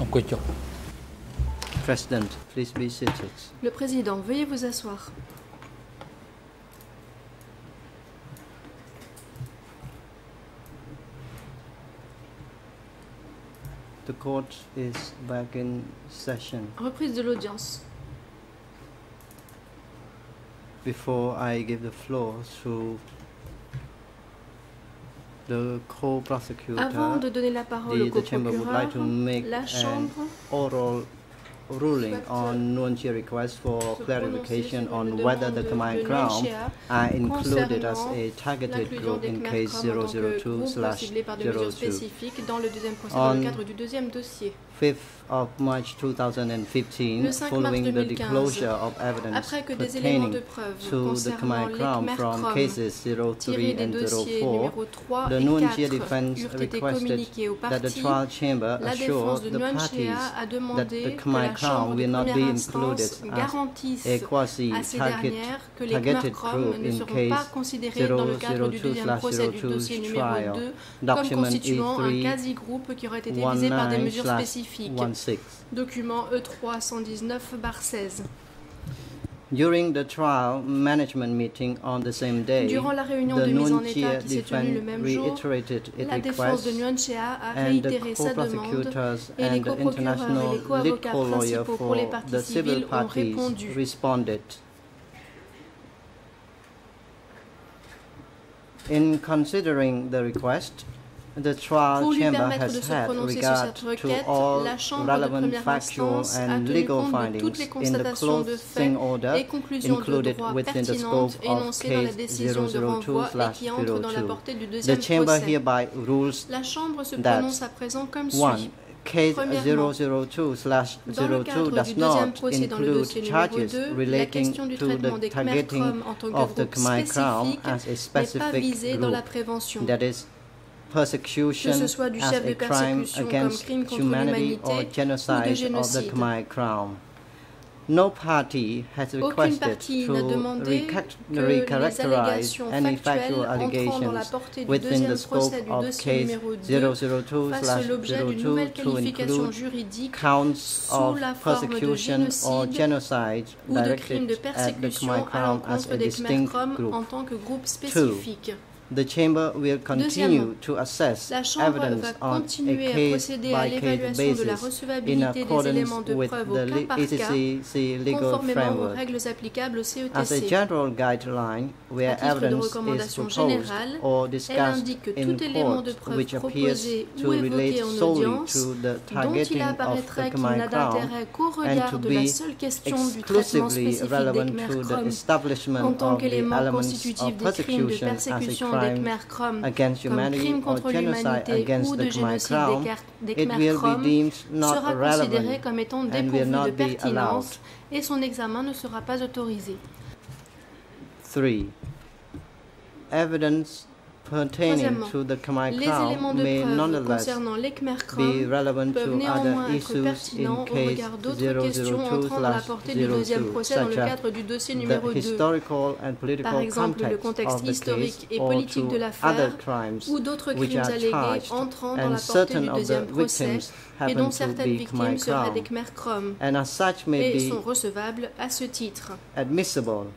President, please be seated. Le Président, veuillez vous asseoir. The court is back in session. Reprise de l'audience. Before I give the floor to the co-prosecutor, Avant de donner la parole au the chamber would like to co-procureur, make la an Chambre oral ruling on Nguyen Chia request for clarification on whether the Khmer Krom are included as a targeted group in case 002/02. dans le deuxième procès dans le cadre du deuxième dossier. 5th of March 2015, Le 5 mars following the 2015, disclosure of evidence après que des éléments de pertaining preuve to the concernant Khmer les Krom Khmer from Krom cases 03 tirés des and dossiers 04, numéro 3 the et Nguyen Chia 4 defense eurent été requested communiqués aux that the parties. trial chamber La assure défense de the Nguyen parties Chia a that demandé the que Khmer la Chambre Krom de will not be première included instance as garantisse a à ces quasi-targeted dernières que les Khmer Krom ne in seront case pas considérés dans le cadre du deuxième procès du 002/02 dossier numéro trial, 2 comme document constituant un E3 quasi-groupe qui aurait été visé par des mesures spécifiques. 19/16. Document E3 119/16. During the trial management meeting on the same day, Durant la réunion the de mise en Nguyen état Chia qui s'est tenue le defense même jour, reiterated its la défense de request, Nguyen Chia a and the réitéré sa demande co-prosecutors et les and the coprocureurs et international les lead co-avocats co-lawyer principaux pour for les parties the civil civiles ont parties répondu. responded. In considering the request, the trial Pour lui chamber permettre de has se had prononcer sur regard cette to requête, all la Chambre de relevant première factual instance a and tenu legal compte de findings toutes les in the constatations de faits closing order et conclusions de included droit within the scope pertinentes of énoncées dans la case décision de renvoi et qui entrent dans la 002/02. portée du The deuxième chamber procès. hereby rules La Chambre se that prononce à présent comme 1. suit. Case Premièrement, 002/02 dans le cadre does du deuxième not procès dans le include dossier numéro charges 2, la relating question du to traitement the des Khmer targeting Krom en tant que of the groupe Khmer Krom spécifique as a n'est pas specific visée dans la group, prévention. that is, persecution Que ce soit du as chef de a crime persécution comme against crime contre humanity or l'humanité ou de genocide of the génocide. Khmer Krom. No party has Aucune requested partie n'a to demandé que les recharacterize allégations any factuelles factual entrant dans la allegations portée du within deuxième the scope procès du of dossier case numéro 2 fassent l'objet d'une nouvelle 002/02 to qualification include juridique counts sous of la forme de persecution or génocide genocide ou de crimes de directed at the persécution Khmer à Krom as l'encontre a des Khmer distinct Krom group. en tant que groupe spécifique. The chamber will continue Deuxièmement, to assess la Chambre evidence va on a continuer à procéder à case-by-case l'évaluation de la basis in recevabilité des éléments accordance de with preuve au the cas par cas, ACCC legal conformément aux framework. règles applicables au As a CETC. general guideline, where À titre de evidence is recommandation proposed générale, or elle discussed indique que in tout élément de court preuve which appears proposé to ou évoqué relate en solely audience, to the dont targeting il of apparaîtrait the qu'il n'a Khmer Krom d'intérêt qu'au and to regard de la be seule question du traitement exclusively spécifique des relevant Khmer to the Krom en establishment tant of the qu'élément elements constitutif of des crimes de persecution as a persécution des crime Khmer Krom against comme humanity crime or contre genocide l'humanité against ou the de Khmer génocide Krom, des it Khmer will be Krom deemed not sera considéré relevant comme étant and will dépourvu not de be allowed. pertinence et son examen ne sera pas autorisé. 3. Evidence pertaining Troisièmement, to the Khmer les Krom éléments de may preuve nonetheless concernant les Khmer be Krom relevant peuvent to néanmoins other être issues pertinents in au case regard d'autres questions entrant dans la portée du 002/02, deuxième procès dans le such as cadre du dossier the numéro 2. historical and political Par exemple, le context contexte of the historique case et or politique to de other l'affaire crimes ou d'autres which crimes are allégués charged, entrant dans and la portée certain du of the deuxième procès victims et happen dont to certaines be victimes Khmer seraient des Krom, Khmer Krom and as such may et be sont recevables à ce titre. admissible.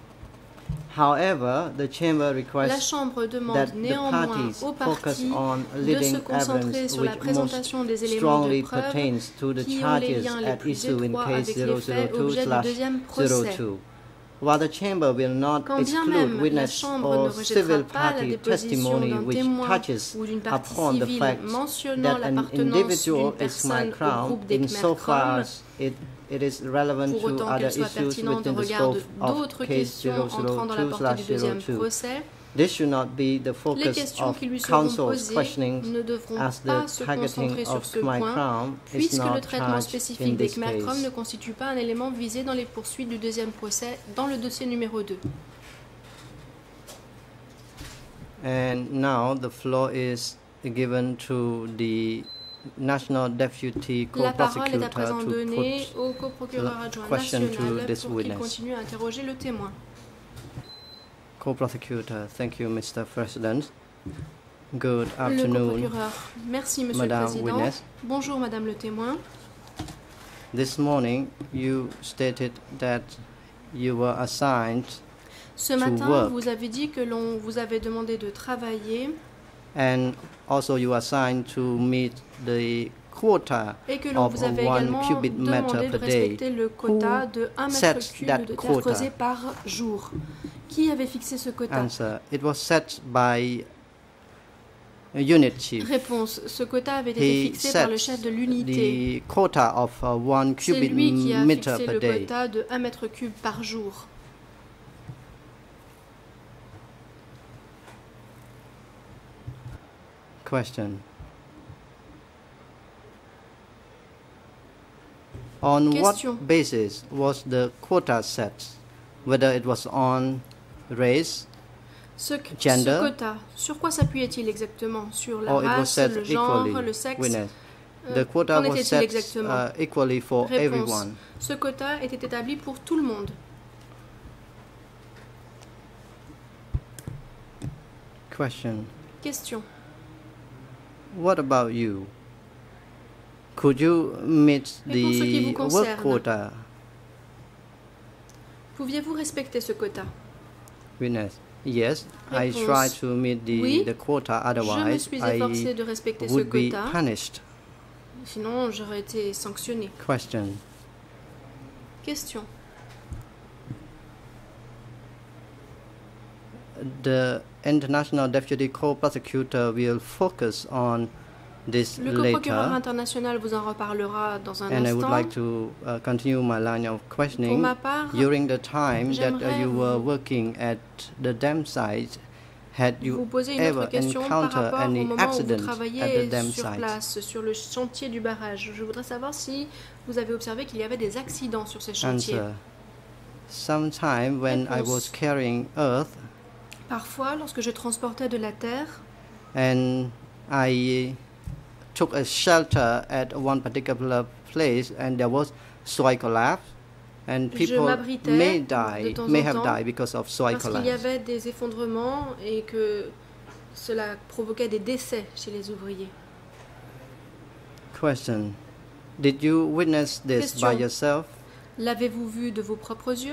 However, the chamber La requests Chambre that demande the néanmoins parties aux focus parties on de leading se concentrer evidence sur la which most présentation des éléments strongly de preuve pertains to the qui ont les charges liens les at plus issue in étroits case avec les faits objet du deuxième procès. 002/02. While the chamber will not Quand bien exclude même la witness Chambre ne or rejettera civil pas la party déposition testimony d'un which témoin touches ou d'une partie upon the civile fact mentionnant that an l'appartenance individual d'une is personne Khmer au Krom groupe des Khmer insofar Krom, as it is relevant pour to autant other qu'elle soit issues pertinente au within the regard scope of d'autres case questions entrant dans la portée du deuxième 002/02. procès. This should not be the Les focus questions of qui lui seront counsel's posées questioning ne devront as pas the se targeting concentrer sur of ce Khmer point, Krom is puisque le not traitement charged in spécifique des this Khmer Krom ne case. constitue pas un élément visé dans les poursuites du deuxième procès dans le dossier numéro 2. And now the floor is given to the National Deputy La parole est Co-Prosecutor à présent to donnée put au coprocureur adjoint question to national this pour qu'il witness. continue à interroger le témoin. Co-Prosecutor. Thank you, Mr. President. Good Le afternoon, coprocureur. Merci, Monsieur Madame le Président. Witness. Bonjour, Madame le témoin. This morning, you stated that you were assigned Ce matin, vous avez dit que l'on vous avait demandé de travailler and also you were assigned to meet the quota et que l'on of vous avait 1 également cubic meter demandé de per day. respecter le quota de 1 mètre cube de terre creusée par jour. Qui avait fixé ce quota? Answer. It was set by a unit chief. Réponse. Ce quota avait été fixé par le chef de l'unité. The quota of 1 C'est cubic lui qui a meter fixé per le day. quota de 1 mètre cube par jour. Question. On Question. what basis was the quota set? Whether it was on race, gender, ce quota, sur quoi s'appuyait-il exactement? Sur la or it was race, set le genre, equally? le sexe? Witness. The quota Qu'en was était-il set exactement? equally for Réponse. everyone. Ce quota était établi pour tout le monde. Question. Question. What about you? Could you meet Et pour ce qui vous the work concerne, quota? pouviez-vous respecter ce quota? Witness. Yes, I Réponse. tried to meet Oui, the quota, Je me otherwise suis efforcée I de respecter ce would be quota, punished. sinon j'aurais été sanctionnée. Question. Question. The International Deputy Co-Prosecutor will focus on this Le co-procureur later, international vous en reparlera dans un and I would instant. like to continue my line of Pour questioning. ma part, During the time that j'aimerais you were vous- working at the dam site, had vous you poser une ever autre question par encountered rapport au any moment où vous accident at the travaillez dam sur site? place, sur le chantier du barrage. Je voudrais savoir si vous avez observé qu'il y avait des accidents sur ces chantiers. Answer. Sometime when I Réponse. was carrying earth Parfois, lorsque je transportais de la terre, and I took a shelter at one particular place and there was soil collapse and Je people m'abritais may de temps may en have temps died because of soil parce qu'il y collapse. avait des effondrements et que cela provoquait des décès chez les ouvriers. Question. Did you witness this by Question. yourself? L'avez-vous vu de vos propres yeux?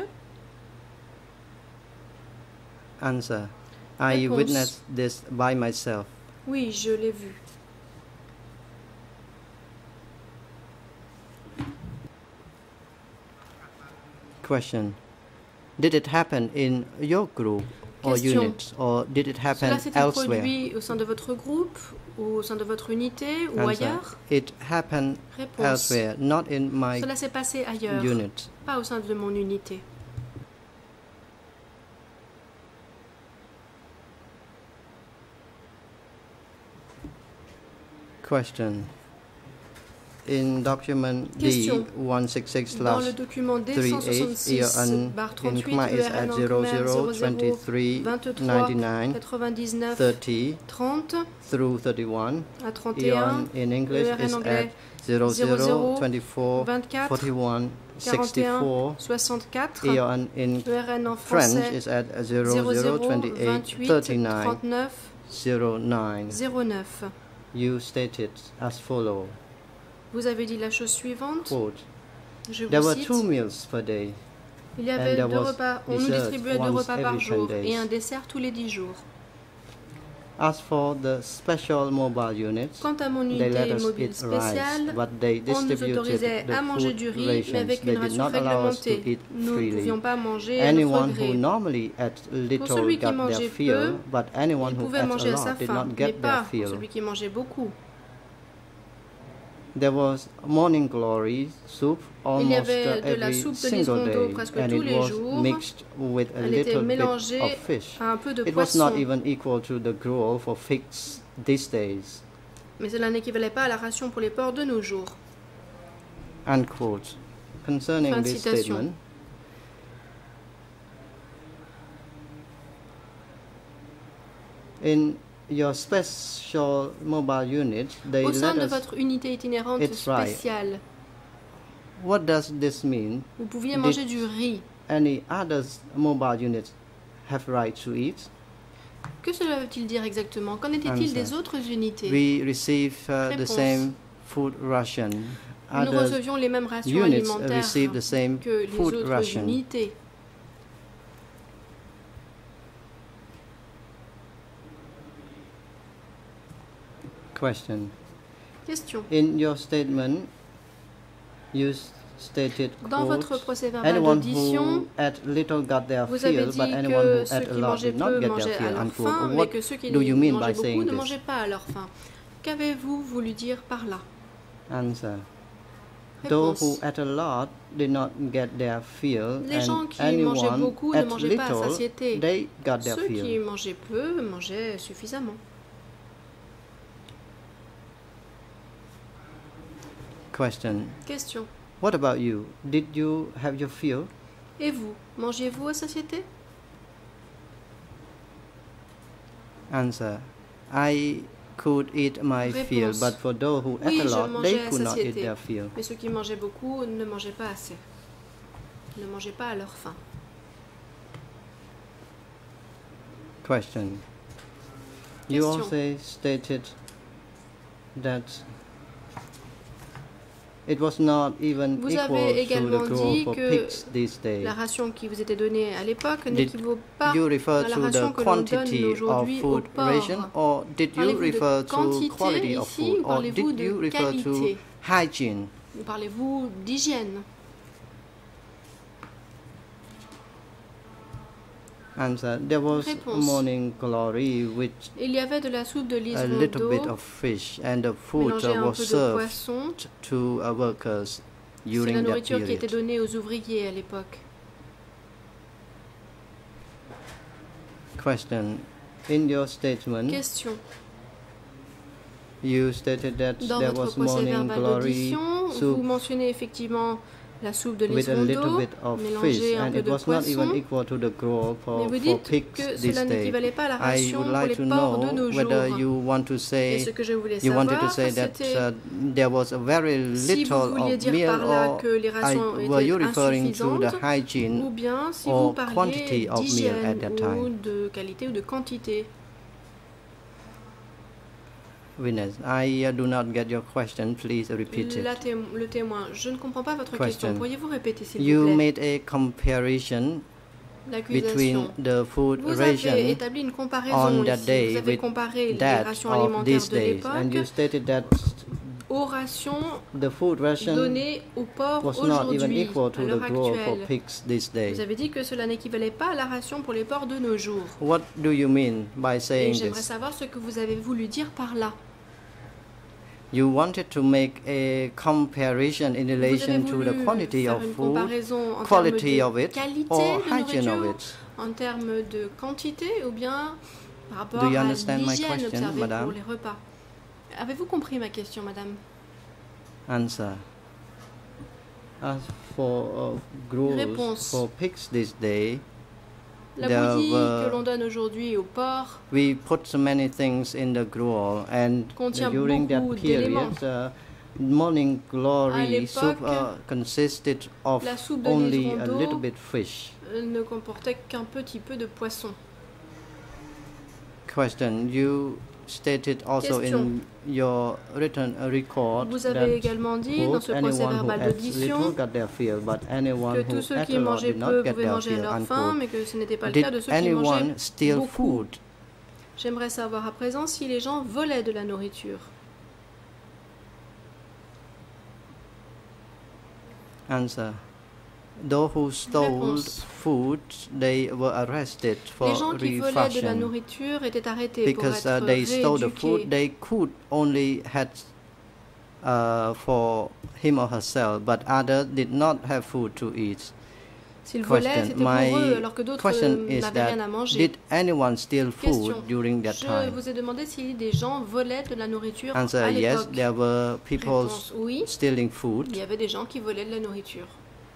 Answer. I Réponse. witnessed this by myself. Oui, je l'ai vu. Question. Did it happen in your group or Question. unit, or did it happen Cela s'était elsewhere? produit au sein de votre groupe, ou au sein de votre unité, ou Answer. ailleurs? It happened Réponse. elsewhere, not in my Cela s'est passé ailleurs, unit. pas au sein de mon unité. Question. In document Question. D166 Dans le document 38, year D166, on barre in 38, Khmer is URN at en Khmer 00 00 23 23 99 99 30 30 through 31. à Eon 31, in English URN is anglais at 00 00 24 24 41 41 64. 64. Eon in URN en French français is at 00 00 28 28 39 39 09. 09. You stated as follow. Vous avez dit la chose suivante, Quote. je There vous were cite, 2 meals per day. il y avait there 2 was repas, on nous dessert distribuait 2 once repas par every 10 jour days. et un dessert tous les 10 jours. As for the special mobile units, Quant à mon they let unité us mobile eat rice, spéciale, but they on nous distributed autorisait the à manger food du riz, mais rations. avec They une did ration not allow us to réglementée. eat Nous ne freely. pouvions pas manger à notre Anyone who gré. normally ate little celui qui got their mangeait fill, peu, but anyone Il who pouvait ate a manger à sa lot did faim, not mais get their pas fill. celui qui mangeait beaucoup. There was morning glory soup Il y almost avait de la every soupe de single liseron day, presque and tous it les was jours. mixed with a Elle était little bit mélangée of fish. à un peu de It was not poisson, even equal to the gruel for figs these days. mais cela n'équivalait pas à la ration pour les porcs de nos jours. Unquote. Concerning Fin de this citation. statement, in your special mobile unit, they Au sein let de us. votre unité itinérante It's right. spéciale, What does this mean? vous pouviez Did- manger du riz. Any others mobile units have right to eat? Que cela veut-il dire exactement? Qu'en était-il Answer. des autres unités? We receive the Réponse. same food ration. nous other recevions les mêmes rations units alimentaires receive the same que les food autres ration. unités. Question. Question. In your statement, you stated, Dans quote, votre procès-verbal anyone d'audition, who ate little got their vous avez fill, dit but anyone que who ceux ate a qui lot mangeaient did not peu get their mangeaient à fill, leur unquote. faim, mais What que ceux qui do you mean mangeaient by beaucoup saying ne this? mangeaient pas à leur faim. Qu'avez-vous voulu dire par là? Answer. Those who Réponse. ate a lot did not get their fill, Les gens and qui mangeaient anyone beaucoup ne ate mangeaient pas à little, satiété. they got their Ceux qui fill. mangeaient peu mangeaient suffisamment. Question. Question. What about you? Did you have your fill? Et vous, mangiez-vous à satiété? Answer. I could eat my fill, Réponse. but for those who ate Oui, a je lot, mangeais they à could not eat satiété. their fill. Mais ceux qui mangeaient beaucoup ne mangeaient pas assez. Ne mangeaient pas à leur faim. Question. You Question. also stated that it was not even Vous equal avez to également the growth dit for que pigs these days. la ration qui vous était donnée à l'époque Did n'équivaut pas you refer à la to ration the que l'on donne quantity of aujourd'hui au food ration, porc. or did you Parlez-vous de refer to quantité quality of ici food, ou or parlez-vous did you de refer to qualité? hygiene? Ou parlez-vous d'hygiène? Answer. There was Réponse. morning glory with Il y avait de la soupe de a liseron little bit d'eau of fish, and the food mélangée à un was peu de served poisson. to workers C'est la during that nourriture qui était period. donnée aux ouvriers à l'époque. Question. In your statement, Question. you stated that Dans there votre was morning procès-verbal glory d'audition, vous soup mentionnez effectivement la soupe de with a liseron little d'eau bit of fish, mélangée à un and peu it de was not even poisson. equal to the growth Mais for vous dites pigs que this cela day. n'équivalait pas à la I ration would pour like les to porcs de know nos whether jours. you want to Et say ce que je voulais you wanted to savoir, say that c'était there was a very si vous little vouliez of dire meal, par là or que les rations were you étaient referring to the insuffisantes, ou hygiene bien si or vous parliez quantity of meal at d'hygiène that ou time? de qualité ou de quantité. Witness, I do not get your question. Please repeat it. Le témoin, je ne comprends pas votre question. Question. Pourriez-vous répéter s'il vous You plaît? made a comparison between L'accusation. the food Vous avez ration établi une comparaison on that ici. day Vous avez with comparé les that rations of alimentaires these de days, and you l'époque stated that aux rations the food ration données aux porcs was not even aujourd'hui, equal à to the l'heure growth for actuelle. pigs this day. Vous avez dit que cela n'équivalait pas à la ration pour les porcs de nos jours. What do you mean by Et saying j'aimerais this? savoir ce que vous avez voulu dire par là. You wanted to make a comparison in Vous avez relation to voulu the quantity faire of une food, comparaison en quality termes of de it, qualité or de hygiene of nourriture, it. en termes de quantité ou bien par rapport Do you à understand my l'hygiène question, observée madame? pour les repas. Avez-vous compris ma question, madame? Answer. As for growth Réponse. for pigs this day, La there bouillie were- que l'on donne aujourd'hui aux porcs we put so many things in the gruel, and contient during that beaucoup d'éléments. period, morning À glory l'époque, soup consisted of la soupe de only liseron a d'eau little bit fish. ne comportait qu'un petit peu de poisson. Question. You stated also Question. in your written record Vous avez that également dit dans quote, ce anyone who procès-verbal ate d'audition little got their fill, but anyone que who tous ceux ate qui a lot mangeaient did peu not get pouvaient their manger à fill. leur faim, Unquote. mais que ce n'était pas le Did cas de ceux qui anyone mangeaient steal beaucoup. food? J'aimerais savoir à présent si les gens volaient de la nourriture. Answer. Those who stole Réponse. food, they were arrested for Les gens qui volaient de la refashion. nourriture étaient arrêtés pour Because être they stole the food rééduqués. they could only had for him or herself, but others did not have food to eat. S'ils volaient, Question. c'était pour eux, alors que My d'autres question is n'avaient rien à that manger. did anyone steal food Question. during that Je time? vous ai demandé si des gens volaient de la nourriture Answer. à Yes, l'époque. there were people Réponse oui, stealing food. il y avait des gens qui volaient de la nourriture.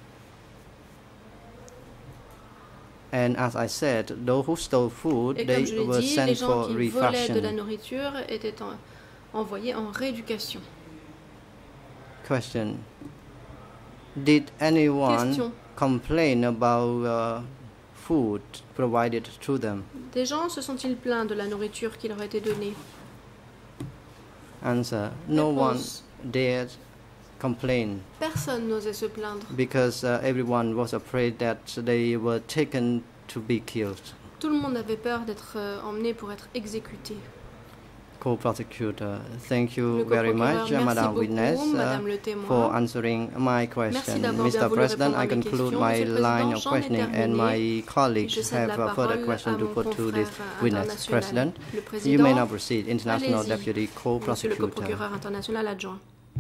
And as I said, those who stole food, Et they comme je l'ai were dit, sent les gens for qui volaient de la refashion. nourriture étaient envoyés en rééducation. Question. Did anyone Question. complain about food provided to them? Des gens se sont-ils plaints de la nourriture qui leur a été donnée? Answer. No one Réponse. dared complain. Personne n'osait se plaindre. Because everyone was afraid that they were taken to be killed. Tout le monde avait peur d'être emmené pour être exécuté. Co-prosecutor, thank you very much, Madam Witness, for answering my question. Mr. President, I conclude my line of questioning, and my colleagues have further questions to put to this witness. President, you may now proceed. International Deputy Co-Prosecutor. Monsieur le procureur international adjoint.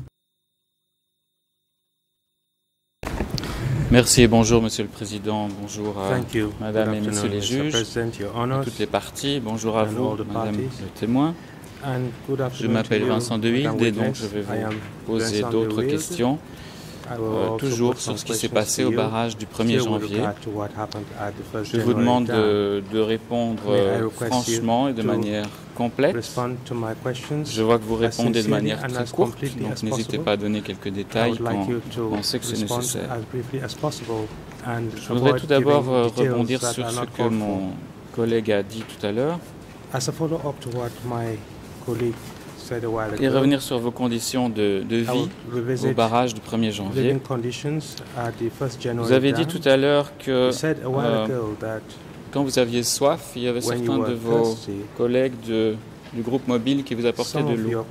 Merci et bonjour Monsieur le Président, bonjour à Madame et Messieurs les juges, à toutes les parties, bonjour à vous, Madame le témoin. Je m'appelle Vincent De Wilde et donc je vais vous poser d'autres questions, toujours sur ce qui s'est passé au barrage du 1er janvier. Je vous demande de répondre franchement et de manière complète. Je vois que vous répondez de manière très courte, donc n'hésitez pas à donner quelques détails quand vous pensez que c'est nécessaire. Je voudrais tout d'abord rebondir sur ce que mon collègue a dit tout à l'heure et revenir sur vos conditions de vie au barrage du 1er janvier. Vous avez dit tout à l'heure que quand vous aviez soif, il y avait certains de vos collègues du groupe mobile qui vous apportaient de l'eau.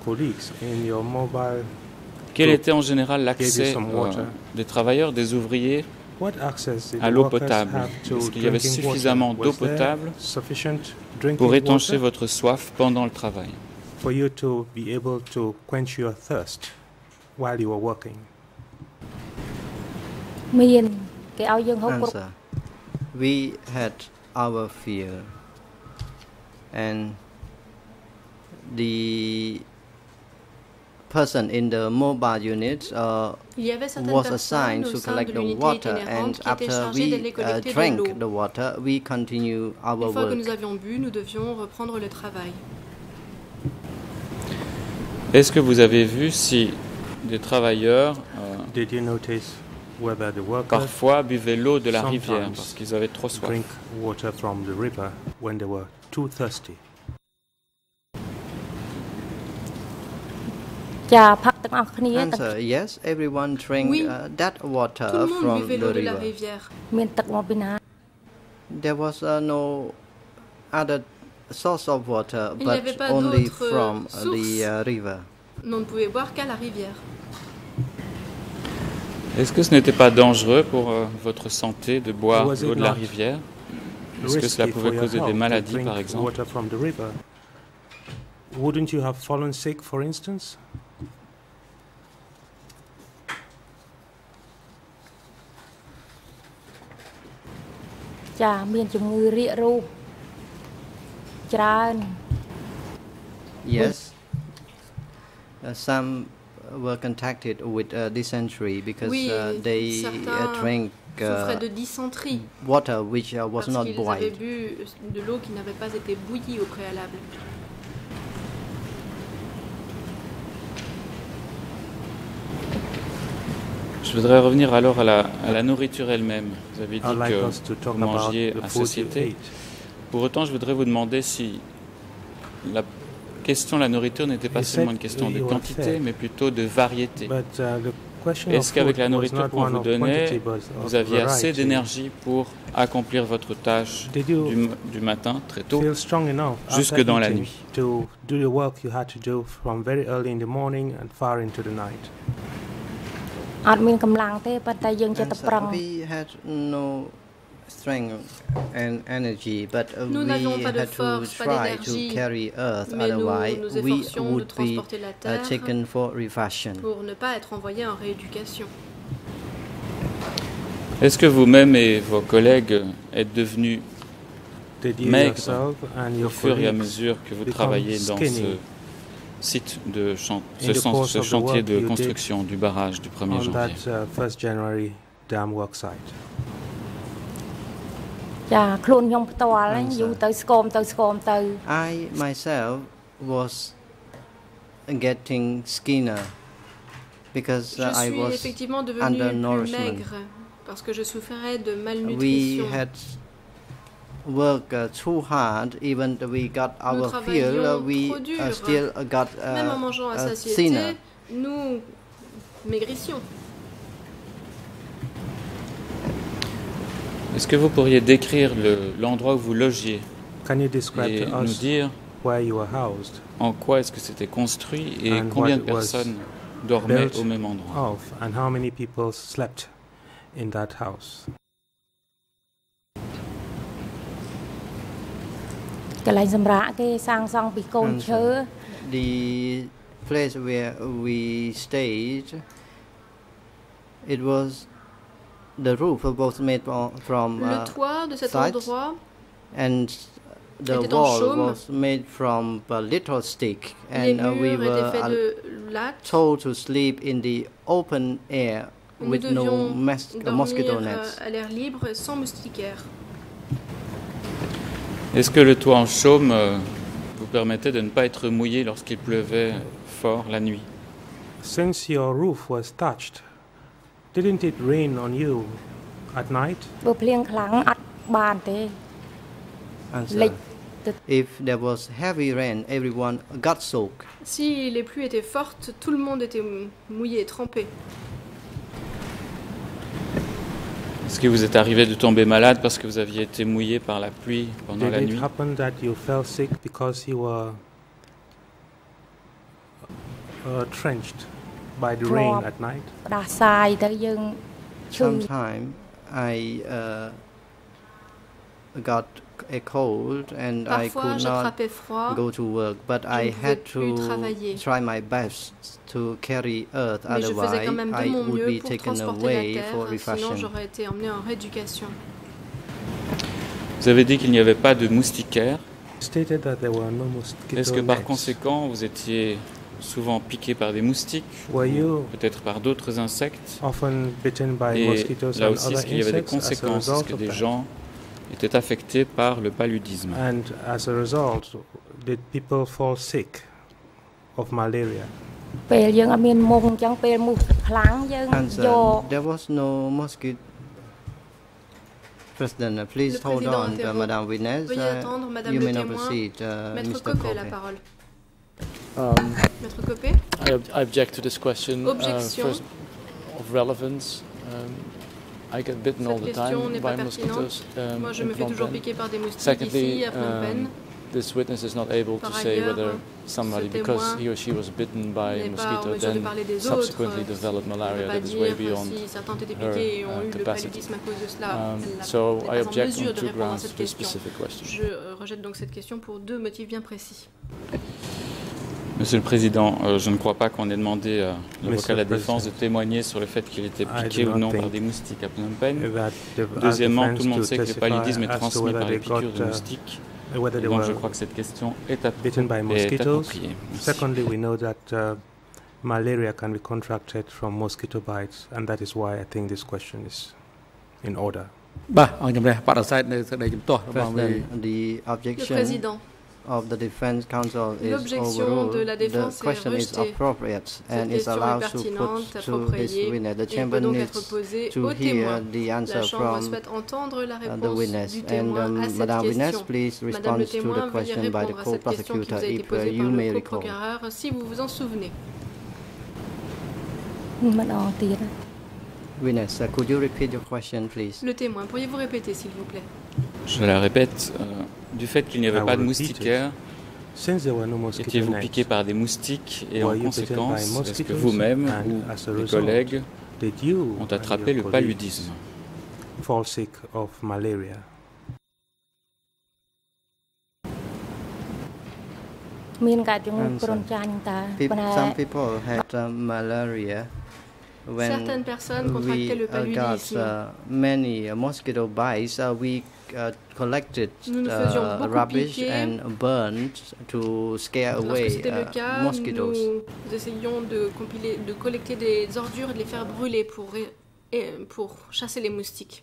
Quel était en général l'accès des travailleurs, des ouvriers à l'eau potable? Est-ce qu'il y avait suffisamment d'eau potable pour étancher votre soif pendant le travail? For you to be able to quench your thirst while you were working? Answer. We had our fear, and the person in the mobile unit was assigned to collect the water, and after we drank the water, we continue our work. Une fois que nous avions bu, nous devions reprendre le travail. Est-ce que vous avez vu si des travailleurs parfois buvaient l'eau de la rivière parce qu'ils avaient trop soif? Answer, yes, everyone drank that water from the river. There was no other source of water, but only from the river. On ne pouvait boire qu'à la rivière. Est-ce que ce n'était pas dangereux pour votre santé de boire l'eau de la rivière? Est-ce que cela pouvait causer des maladies, par exemple? Wouldn't you have fallen sick, for instance? Yes, some were contacted with dysentery because they drank water which was not boiled. Parce qu'ils avaient bu de l'eau qui n'avait pas été bouillie au préalable. Je voudrais revenir alors à la nourriture elle-même. Vous avez dit que vous mangiez à satiété. Pour autant, je voudrais vous demander si la question de la nourriture n'était pas seulement une question de quantité, mais plutôt de variété. Est-ce qu'avec la nourriture qu'on vous donnait, vous aviez assez d'énergie pour accomplir votre tâche du matin, très tôt, jusque dans la nuit? We had no strength and energy, but nous n'avions pas de had force, to pas try to d'énergie, carry earth, mais nous otherwise nous we efforcions de would be transporter la terre taken for refashion. pour ne pas être envoyés en rééducation. Est-ce que vous-même et vos collègues êtes devenus maigres au fur et à mesure que vous travaillez dans ce site de ce chantier de construction du barrage du 1er janvier? I myself was getting skinner because I was effectivement devenu plus maigre parce que je souffrais de malnutrition. We had worked too hard, even though we got our fill, we still got Même en mangeant à satiété, thinner. nous maigrissions. Est-ce que vous pourriez décrire l'endroit où vous logiez et nous dire en quoi est-ce que c'était construit et combien de personnes dormaient au même endroit? And how many people slept in that house? The place where we stayed, it was the roof was made from le toit de cet endroit and the wall was made from a little stick, and we were told to sleep in the open air with no mosquito nets. À l'air libre, sans moustiquaires. Est-ce que le toit en chaume vous permettait de ne pas être mouillé lorsqu'il pleuvait fort la nuit? Since your roof was thatched, didn't it rain on you at night? Answer. If there was heavy rain, everyone got soaked. Si les pluies étaient fortes, tout le monde était mouillé, trempé. Est-ce que vous êtes arrivé de tomber malade parce que vous aviez été mouillé par la pluie pendant la nuit? Did it happen that you fell sick because you were drenched by the rain at night? Sometime I got a cold and I could not go to work, but I had to try my best to carry earth, otherwise I would be taken away for reflection. Vous avez dit qu'il n'y avait pas de moustiquaires. Est-ce que par conséquent vous étiez souvent piqué par des moustiques, peut-être par d'autres insectes? Et là aussi, est-ce qu'il y avait des conséquences? Est-ce que des gens étaient affectés par le paludisme? And as a result, did people fall sick of malaria? Answer. There was no mosquito. President, please hold on, Madame Witness. You may not proceed, Maître Copé, la parole. Maître Copé? I object to this question. First, of relevance. I get bitten all the time by mosquitoes. Moi, je me fais toujours piquer par des moustiques ici à Phnom Penh. This witness is not able to say whether somebody, because he or she was bitten by a mosquito, then subsequently developed malaria that is way beyond her capacity. So I object on two grounds to this specific question. Je rejette donc cette question pour deux motifs bien précis. Monsieur le Président, je ne crois pas qu'on ait demandé à l'avocat de la défense de témoigner sur le fait qu'il était piqué ou non par des moustiques à Phnom Penh. Deuxièmement, tout le monde sait que le paludisme est transmis par les piqûres de moustiques. Et donc je crois que cette question est appropriée. Secondly, we know that malaria can be contracted from mosquito bites, and that is why I think this question is in order. The objection of the defense counsel is overruled. The question is appropriate and is allowed to put to this witness. The chamber needs to hear the answer from the witness. And Madame Witness, please respond to the question by the co-prosecutor if you may recall. Si vous vous en souvenez. Witness, could you repeat your question, please? Le témoin, pourriez-vous répéter, s'il vous plaît? Je la répète. Du fait qu'il n'y avait pas de moustiquaires, étiez-vous piqué par des moustiques et en conséquence, est-ce que vous-même ou des collègues ont attrapé le paludisme? Fall sick of malaria. Some people had malaria. Certaines personnes contractaient le paludisme. Got many mosquito bites. We collected rubbish and burned to scare away mosquitoes. Nous essayions de collecter des ordures et de les faire brûler pour chasser les moustiques.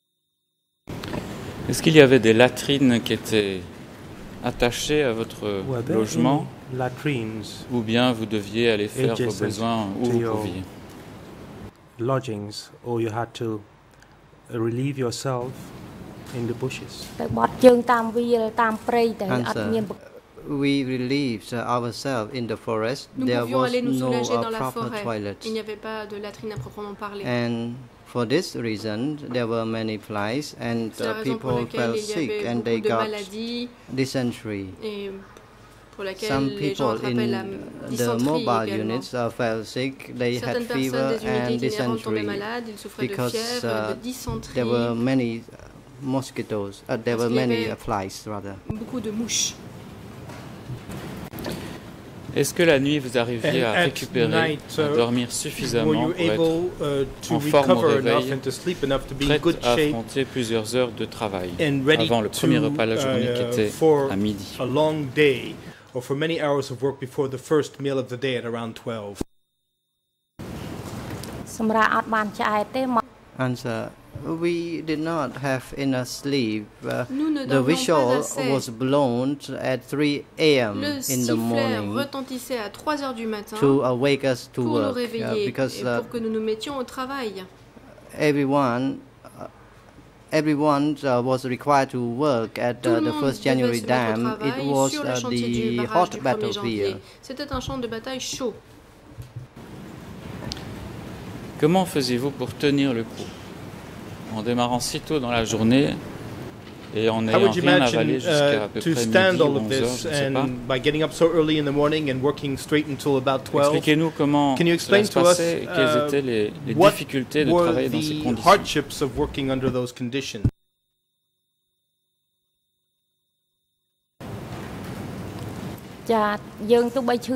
Est-ce qu'il y avait des latrines qui étaient attachées à votre logement, ou bien vous deviez aller faire vos besoins où vous pouviez? Lodgings, or you had to relieve yourself in the bushes. Answer. we relieved ourselves in the forest. Nous There pouvions was aller nous no soulager dans la proper forêt. toilet. Il n'y avait pas de latrine à proprement parler. And for this reason, there were many flies, and people fell sick, and they got dysentery. Some people in the mobile units fell sick. They had fever and dysentery because there were many mosquitoes. There were many flies, rather. Beaucoup de mouches. Est-ce que la nuit vous arriviez à récupérer, à dormir suffisamment pour être en forme au réveil, prête à affronter plusieurs heures de travail avant le premier repas de la journée qui était à midi? Or for many hours of work before the first meal of the day at around 12? Answer: we did not have enough sleep. The whistle was blown at 3 a.m. in the morning retentissait à 3 heures du matin to awake us to pour work nous réveiller because et pour que nous nous mettions au travail. Everyone was required to work at the 1st January dam. It was the hot battlefield. C'était un champ de bataille chaud. Comment faisiez-vous pour tenir le coup en démarrant si tôt dans la journée et en n'ayant rien avalé jusqu'à à peu près midi ou 11 heures, je ne sais pas. Expliquez-nous comment cela se passait et quelles étaient les difficultés de travailler dans ces conditions. Even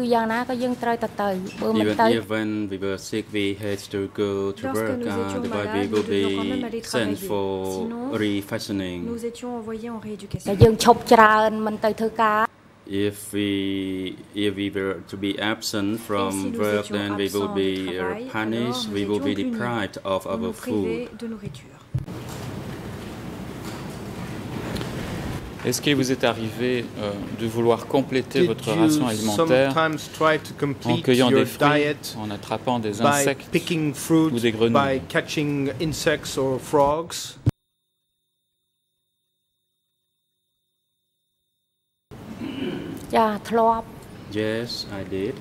we were sick, we had to go to work. We will be sent for refashioning. If we were to be absent from work, then we will be punished. We will be deprived of our food. Est-ce qu'il vous est arrivé de vouloir compléter votre ration alimentaire en cueillant des fruits, en attrapant des insectes ou des grenouilles? Yes, I did.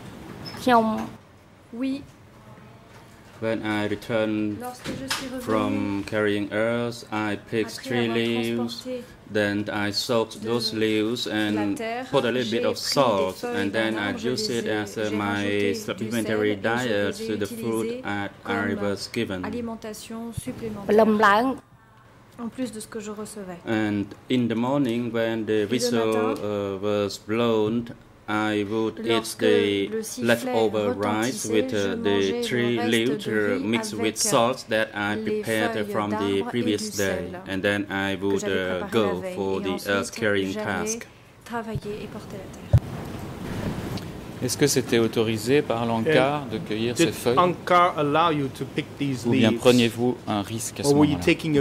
Oui. When I returned from carrying earth, I picked 3 leaves. Then I soaked those leaves and put a little bit of salt, and then I used it as my supplementary diet to the food I was given. En plus de ce que je recevais. And in the morning, when the whistle was blown, I would eat the leftover rice with the 3 leaves mixed with salt that I prepared from the previous day, and then I would go for the earth carrying task. Est-ce que c'était autorisé par l'ANCAR de cueillir ces feuilles? Ou bien preniez-vous un risque à ce moment-là?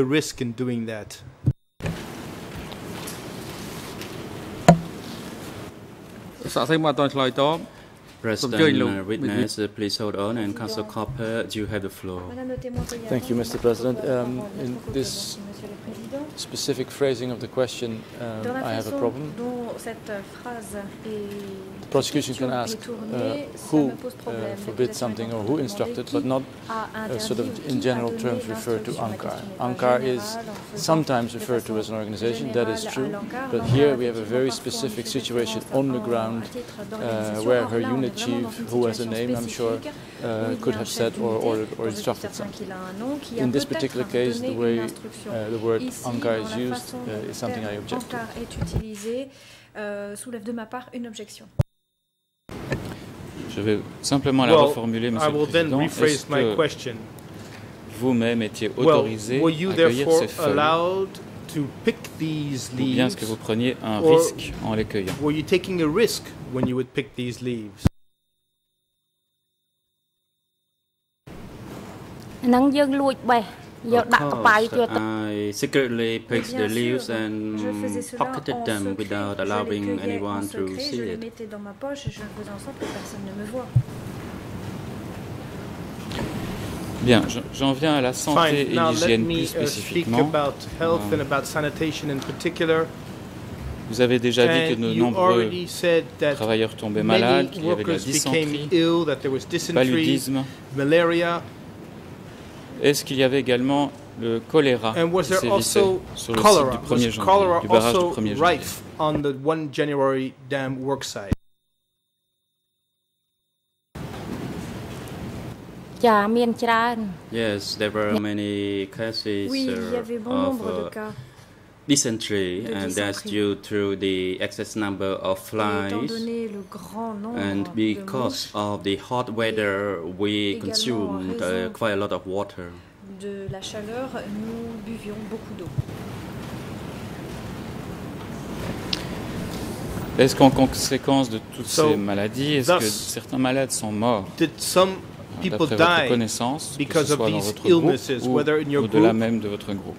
President witness, please hold on, and Councillor Copper, you have the floor. Thank you, Mr. President. In this specific phrasing of the question, I have a problem. The prosecution can ask who forbid something or who instructed, but not sort of in general terms refer to ANCAR. ANCAR is sometimes referred to as an organization, that is true, but here we have a very specific situation on the ground where her unit chief, who has a name, I'm sure, could have said or ordered or instructed something. In this particular case, the way the word ANCAR is used is something I object to. Soulève de ma part une objection. Je vais simplement la reformuler, Monsieur le Président. Est-ce que vous-même étiez autorisé à cueillir ces feuilles? Ou bien est-ce que vous preniez un risque en les cueillant? Were you taking a risk when you would pick these leaves? I secretly picked the leaves and pocketed them without allowing anyone to see it. Bien, j'en viens à la santé et l'hygiène plus spécifiquement. Vous avez déjà dit que de nombreux travailleurs tombaient malades, qu'il y avait de la dysenterie, paludisme. Est-ce qu'il y avait également le choléra qui sévissait sur le site du 1er janvier, du barrage du 1er janvier? Yes, there were many cases of dysentery, and that's due to the excess number of flies. And because of the hot weather, we consumed quite a lot of water. De la chaleur, nous buvions beaucoup d'eau. Est-ce qu'en conséquence de toutes ces maladies, est-ce que certains malades sont morts? D'après votre connaissance, que ce soit dans votre groupe ou au-delà même de votre groupe.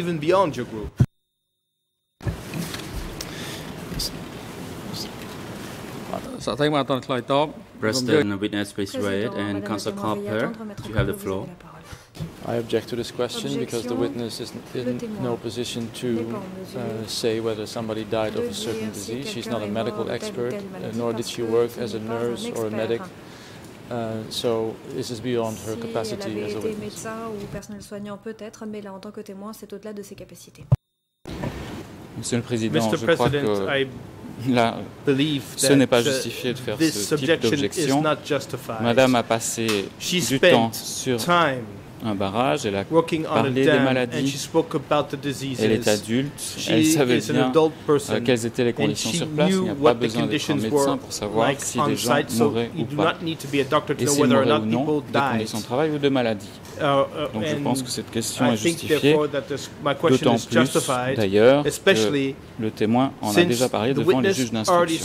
President Witness, please read, and Councillor Copper, you have the floor. I object to this question because the witness is in no position to say whether somebody died of a certain disease. She's not a medical expert, nor did she work as a nurse or a medic. So this is beyond her capacity as a witness. Médecin ou personnel soignant peut-être, mais là en tant que témoin, c'est au-delà de ses capacités. Monsieur le Président, je crois que là, ce n'est pas justifié de faire ce type d'objection. Madame a passé du temps sur un barrage, elle a parlé des maladies, elle est adulte, elle savait bien quelles étaient les conditions sur place, il n'y a pas besoin d'être un médecin pour savoir si les gens mouraient ou pas, et s'ils mouraient ou non, de conditions de travail ou de maladie. Donc je pense que cette question est justifiée, d'autant plus d'ailleurs que le témoin en a déjà parlé devant les juges d'instruction.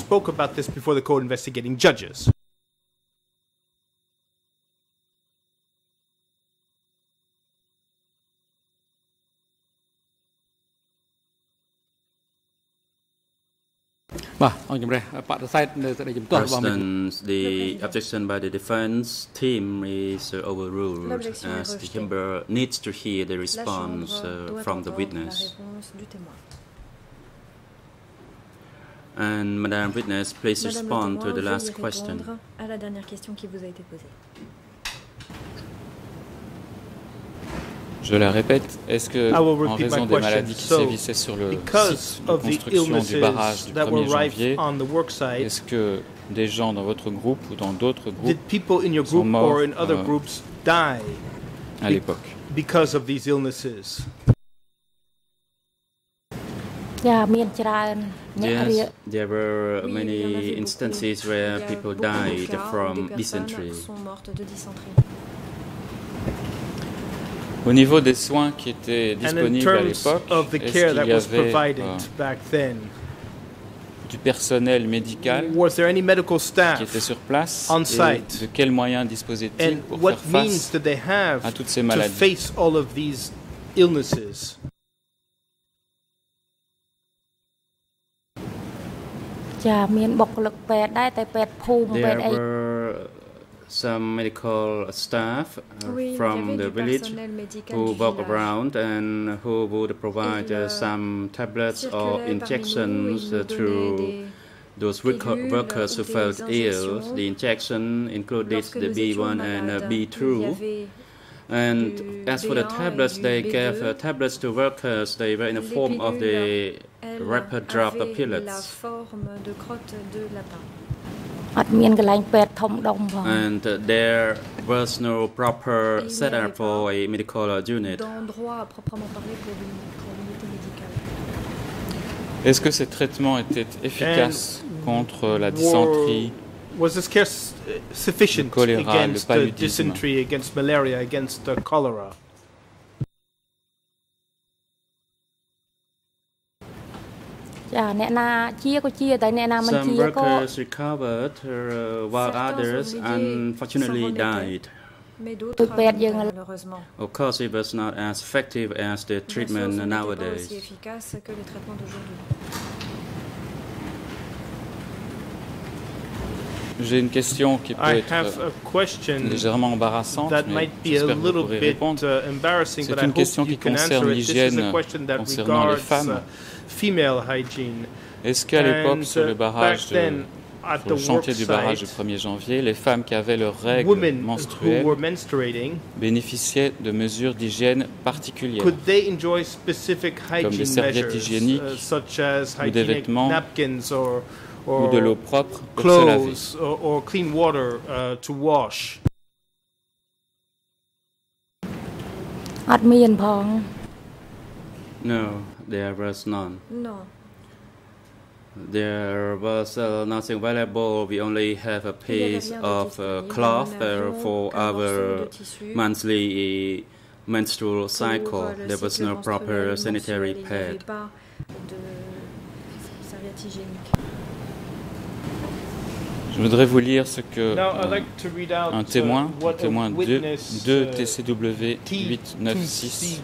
President, the objection by the defense team is overruled as the chamber needs to hear the response from the witness. And Madame Witness, please respond to the last question. À la dernière question qui vous a été posée. Je la répète, est-ce que, en raison des maladies qui sévissaient sur le site de construction du barrage du 1er janvier, est-ce que des gens dans votre groupe ou dans d'autres groupes sont morts à l'époque? Yes, there were many instances where people died from dysentery. Au niveau des soins qui étaient disponibles à l'époque, est-ce qu'il y avait du personnel médical qui était sur place et de quels moyens disposait-il pour faire face à toutes ces maladies? There were some medical staff from the village who walk around and who would provide some tablets or injections to those workers who felt ill. The injection included the B1 and B2. And as for the tablets, they gave tablets to workers. They were in the form of the rapid drop pellets. And there was no proper setup for a medical unit. Est-ce que ces traitements étaient efficaces contre la dysenterie, le choléra, le paludisme? Some workers recovered, while others unfortunately died. Of course, it was not as effective as the treatment nowadays. J'ai une question qui peut être légèrement embarrassante, mais j'espère que vous pourrez répondre. C'est une question qui concerne l'hygiène concernant les femmes. Est-ce qu'à l'époque, sur le barrage, sur le chantier du barrage du 1er janvier, les femmes qui avaient leurs règles menstruelles bénéficiaient de mesures d'hygiène particulières, comme des serviettes hygiéniques ou des vêtements ou de l'eau propre pour se laver? No, there was none. Non. There was nothing valuable. We only have a piece of cloth for our monthly menstrual cycle. There was no proper sanitary pad. Je voudrais vous lire ce que un témoin 2 TCW 896,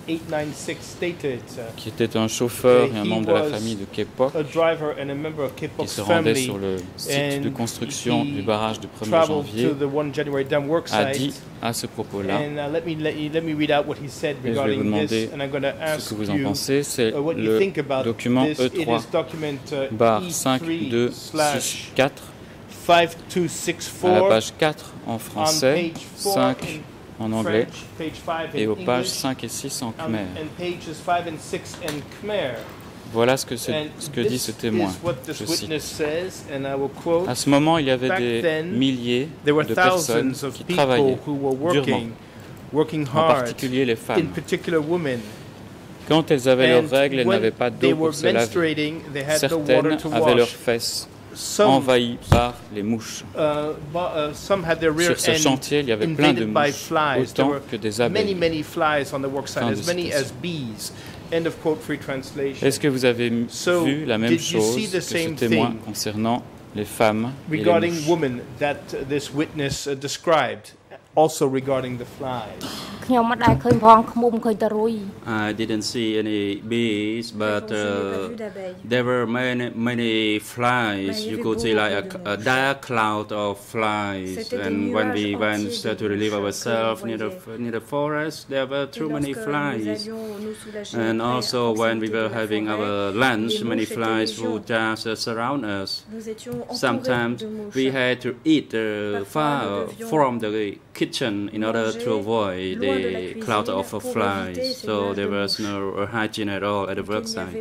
qui était un chauffeur et un membre de la famille de Kepok, qui se rendait sur le site de construction du barrage du 1er janvier, a dit à ce propos-là. Et je vais vous demander ce que vous en pensez. C'est le document E3 /5264 à la page 4 en français, 5 en anglais et aux pages 5 et 6 en khmer. Voilà ce que dit ce témoin. Je cite. À ce moment, il y avait des milliers de personnes qui travaillaient durement, en particulier les femmes. Quand elles avaient leurs règles, elles n'avaient pas d'eau pour se laver. Certaines avaient leurs fesses envahis par les mouches. Sur ce chantier, il y avait plein de mouches, autant que des abeilles. Est-ce que vous avez vu la même chose que ce témoin concernant les femmes et les mouches? Also regarding the flies. I didn't see any bees, but there were many flies. You could see like a dark cloud of flies. And when we went to relieve ourselves near the forest, there were too many flies. And also when we were having our lunch, many flies would just surround us. Sometimes we had to eat far from the kitchen in order to avoid the cloud of flies. So there was no hygiene at all at the work site.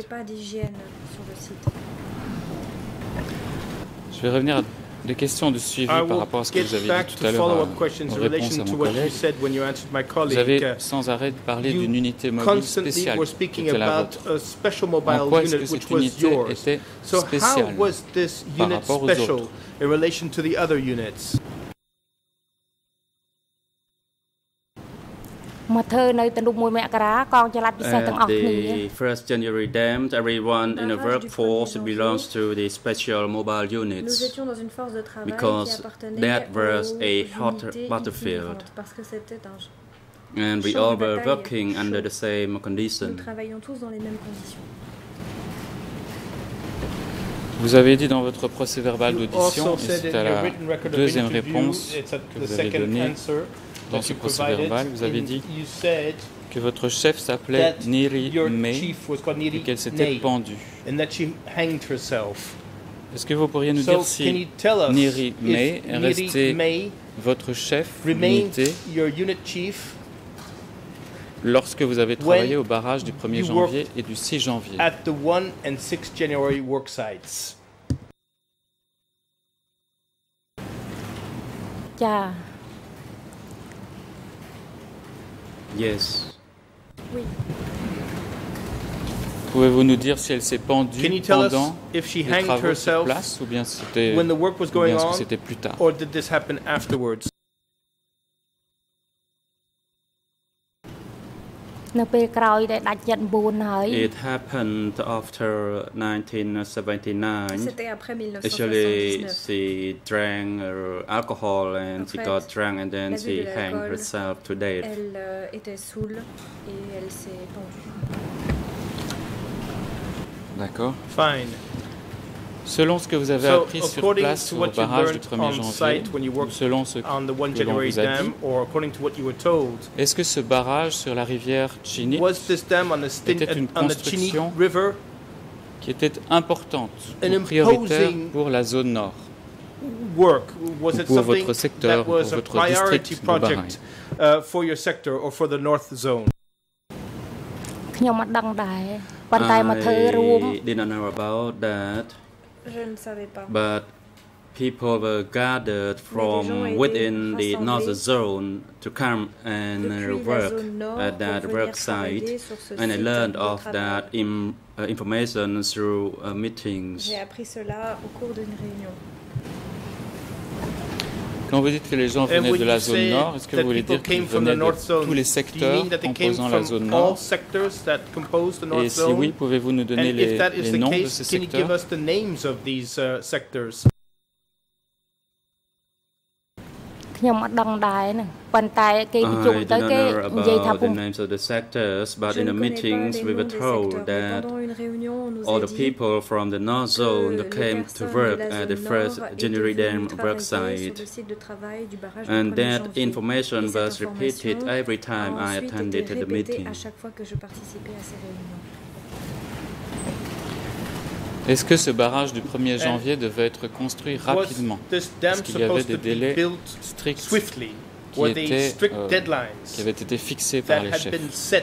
Je vais revenir à des questions de suivi par rapport à ce que vous avez dit tout à l'heure en réponse à mon collègue. Vous avez sans arrêt parlé d'une unité mobile spéciale qui était la vôtre. En quoi est-ce que cette unité était spéciale par rapport aux autres? At the 1st January dam, everyone in the workforce belongs to the special mobile units because that was a hot battlefield. And we all were working under the same conditions. Vous avez dit dans votre procès-verbal d'audition, et c'est à la deuxième réponse que vous avez donnée dans ce procès-verbal, vous avez dit que votre chef s'appelait Niri May et qu'elle s'était pendue. Est-ce que vous pourriez nous dire si Niri May est resté votre chef d'unité lorsque vous avez travaillé au barrage du 1er janvier et du 6 janvier? Yes. Oui. Pouvez-vous nous dire si elle s'est pendue pendant les travaux sur place ou bien c'était plus tard? It happened after 1979. Actually, she drank alcohol and she got drunk and then she hanged herself to death. D'accord. Fine. Selon ce que vous avez appris sur place au barrage du 1er janvier, ou selon ce que l'on vous a dit, est-ce que ce barrage sur la rivière Chinit était une construction qui était importante, prioritaire pour la zone nord, pour votre secteur, pour votre district de Bahraï. For your sector or for the North Zone? I did not know about that. Je ne savais pas. But people were gathered from within the North Zone to come and work at that work site, and I learned of that information through meetings. J'ai appris cela au cours d'une réunion. Quand vous dites que les gens venaient de la zone nord, est-ce que vous voulez dire qu'ils venaient de tous les secteurs composant la zone nord? Et si oui, pouvez-vous nous donner les noms de ces secteurs? I don't know about the names of the sectors, but in the meetings we were told that all the people from the North Zone came to work at the first January Dam work site, and that information was repeated every time I attended the meeting. Est-ce que ce barrage du 1er janvier devait être construit rapidement? Est-ce qu'il y avait des délais stricts qui avaient été fixés par les chefs?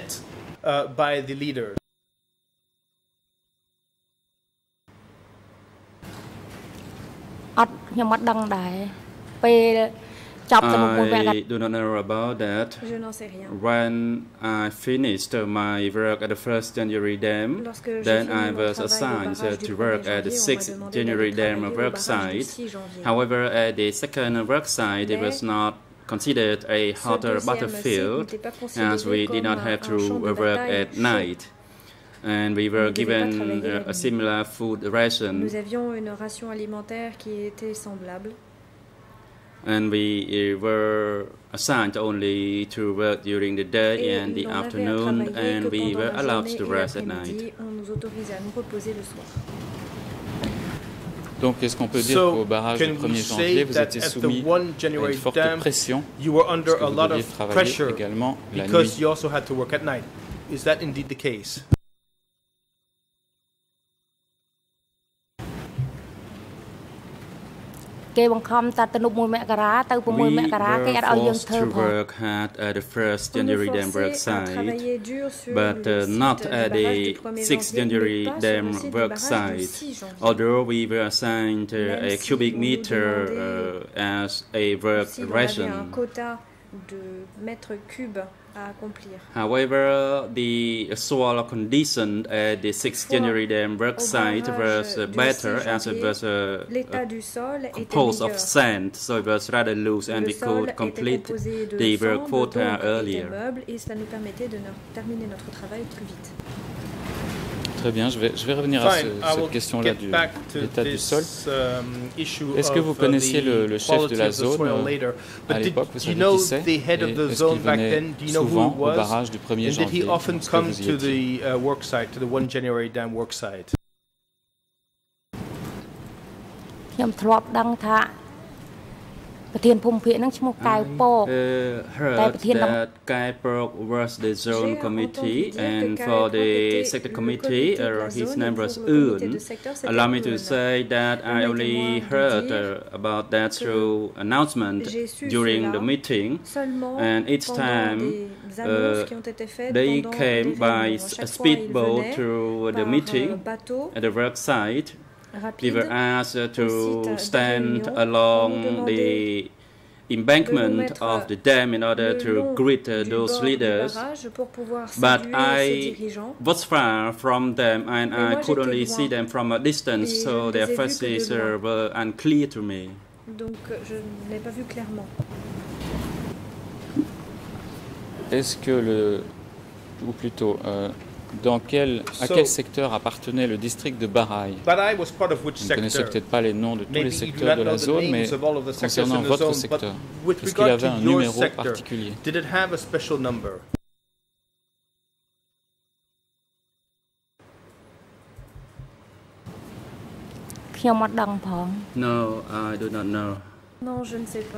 I do not know about that. Je n'en sais rien. When I finished my work at the first January Dam, then I was assigned to work at the 6th January Dam work site. However, at the second work site, it was not considered a hotter battlefield, as we did not have to work at night. And we were given a similar food ration. Nous avions une ration alimentaire qui était semblable. And we were assigned only to work during the day and the afternoon, and we were allowed to rest at night. Donc, est-ce qu'on peut dire qu'au barrage du 1er janvier, vous étiez soumis à une forte pression, parce que vous deviez travailler également la nuit? Is that indeed the case? We were to work at the first January Dam work site, but not at the 6th January Dam work site. Although we were assigned a cubic meter as a work ration. However, the soil condition at the 6th January Dam work site was better, as it was composed of sand, so it was rather loose and we could complete the work quota earlier. Très bien, je vais revenir à cette question-là de l'état du sol. Est-ce que vous connaissiez le chef de la zone à l'époque? Vous savez qui c'est? Et est-ce qu'il venait souvent au barrage du 1er janvier? Est-ce que vous y étiez? Heard that Kai Pok was the zone committee, and for the sector committee, his name was Un. Allow me to say that I only heard about that through announcement during the meeting, and each time they came by a speedboat to the meeting at the work site. We were asked to stand along the embankment of the dam in order to greet those leaders, but I was far from them and I could only see them from a distance, so their faces were unclear to me. Est-ce que ou plutôt, à quel secteur appartenait le district de Bahraï? Vous ne connaissez peut-être pas les noms de tous les secteurs de la zone, mais concernant votre secteur, est-ce qu'il avait un numéro particulier? No, I do not know. Non, je ne sais pas.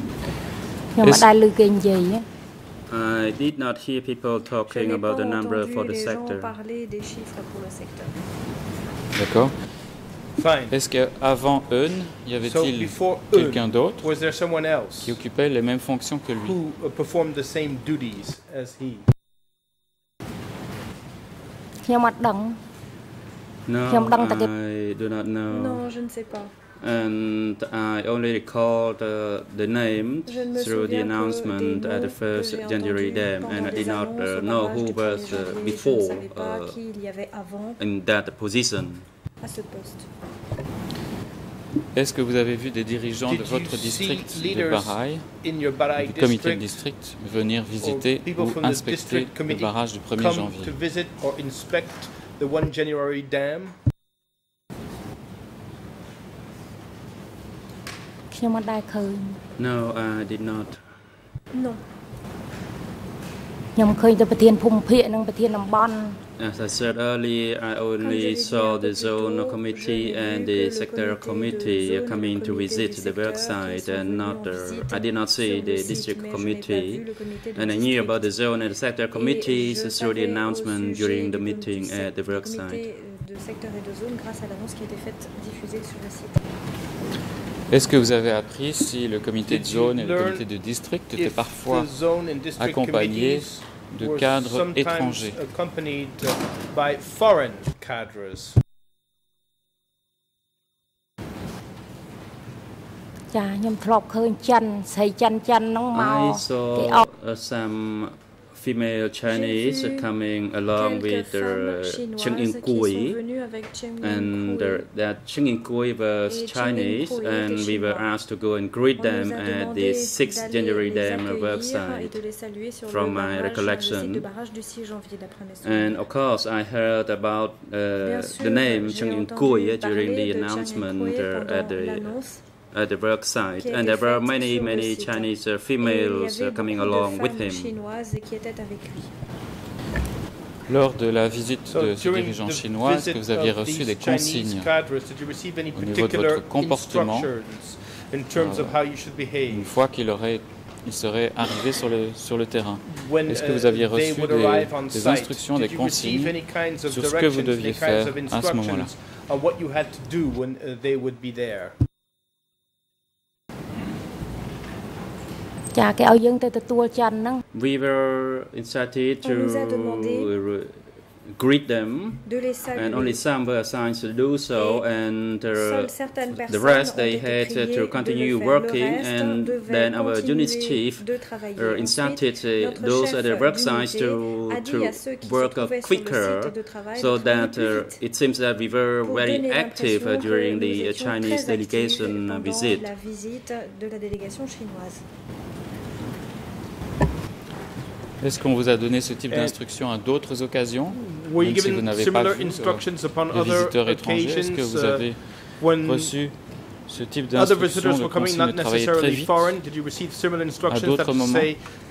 I did not hear people talking about the number for the sector. D'accord. Est-ce qu'avant Eun, y avait-il quelqu'un d'autre qui occupait les mêmes fonctions que lui? No, I do not know. Non, je ne sais pas. And I only recall the name through the announcement at the first January Dam, and I did not know who was before in that position. Est-ce que vous avez vu des dirigeants de votre district de Barai, du comité de district, venir visiter ou inspecter le barrage du 1er janvier? The 1 January dam? No, I did not. Non. As I said earlier, I only saw the zone committee and the sector committee coming to visit the work site, and I did not see the district committee. And I knew about the zone and the sector committees through the announcement during the meeting at the work site. Est-ce que vous avez appris si le comité de zone et le comité de district étaient parfois accompagnés de cadres étrangers? I saw some female Chinese coming along with Cheng In-kui, and that Cheng In-kui was Chinese, and we were asked to go and greet them at the 6th January Dam worksite, from my recollection. And of course, I heard about the name Cheng In-kui during the announcement at the work site, and there were many Chinese females coming along with him. Lors de la visite de ce dirigeant chinois, est-ce que vous aviez reçu des consignes au niveau de votre comportement une fois qu'il serait arrivé sur le terrain? Est-ce que vous aviez reçu des instructions, des consignes sur ce que vous deviez faire à ce moment-là? We were instructed to greet them, and only some were assigned to do so, and the rest they had to continue working, and then our unit chief instructed those at the work sites to work quicker, so that it seems that we were very active during the Chinese delegation visit. Est-ce qu'on vous a donné ce type d'instruction à d'autres occasions, même si vous n'avez pas vu les visiteurs étrangers? Est-ce que vous avez reçu ce type d'instruction de consigne de travailler très vite à d'autres moments?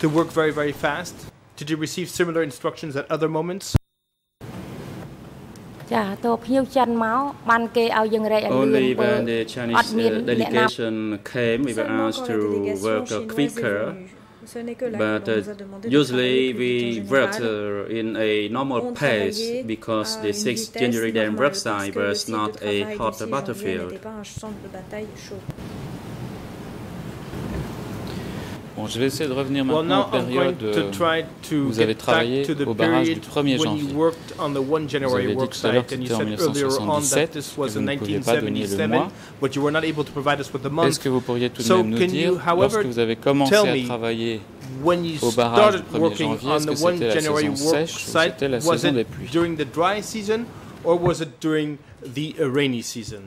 Did you receive similar instructions at other moments? Only when the Chinese delegation came, we were asked to work quicker. But usually we worked in a normal pace because the 6th January Dam worksite was not a hot battlefield. Bon, je vais essayer de revenir maintenant aux périodes où vous avez travaillé au barrage du 1er janvier. Vous avez dit tout à l'heure que c'était en 1977, que vous ne pouviez pas donner le mois. Est-ce que vous pourriez tout de même nous dire, lorsque vous avez commencé à travailler au barrage du 1er janvier, est-ce que c'était la saison sèche ou c'était la saison des pluies? During the dry season, or was it during the rainy season?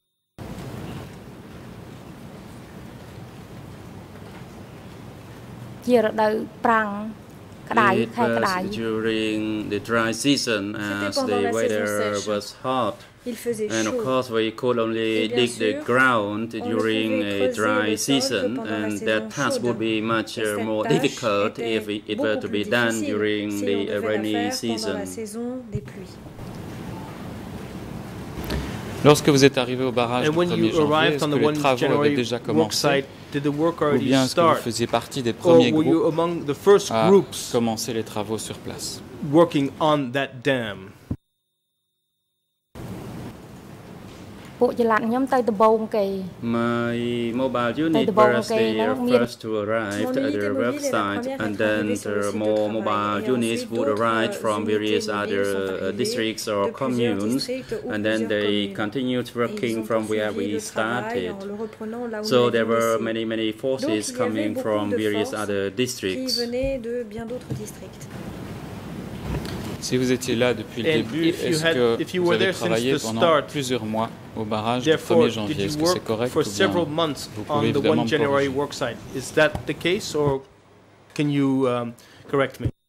It was during the dry season, as the weather was hot. And of course, we could only dig the ground during a dry season, and that task would be much more difficult if it were to be done during the rainy season. Lorsque vous êtes arrivé au barrage du 1er janvier, est-ce que les travaux avaient déjà commencé? Ou bien est-ce que vous faisiez partie des premiers groupes à commencer les travaux sur place? My mobile unit was the first to arrive at the website, and then more mobile units would arrive from various other districts or communes, and then they continued working from where we started. So there were many forces coming from various other districts. Si vous étiez là depuis le début, est-ce que vous avez travaillé pendant plusieurs mois au barrage du 1er janvier? Est-ce que c'est correct ou bien vous pouvez évidemment me corriger? Is that the case, or can you correct me?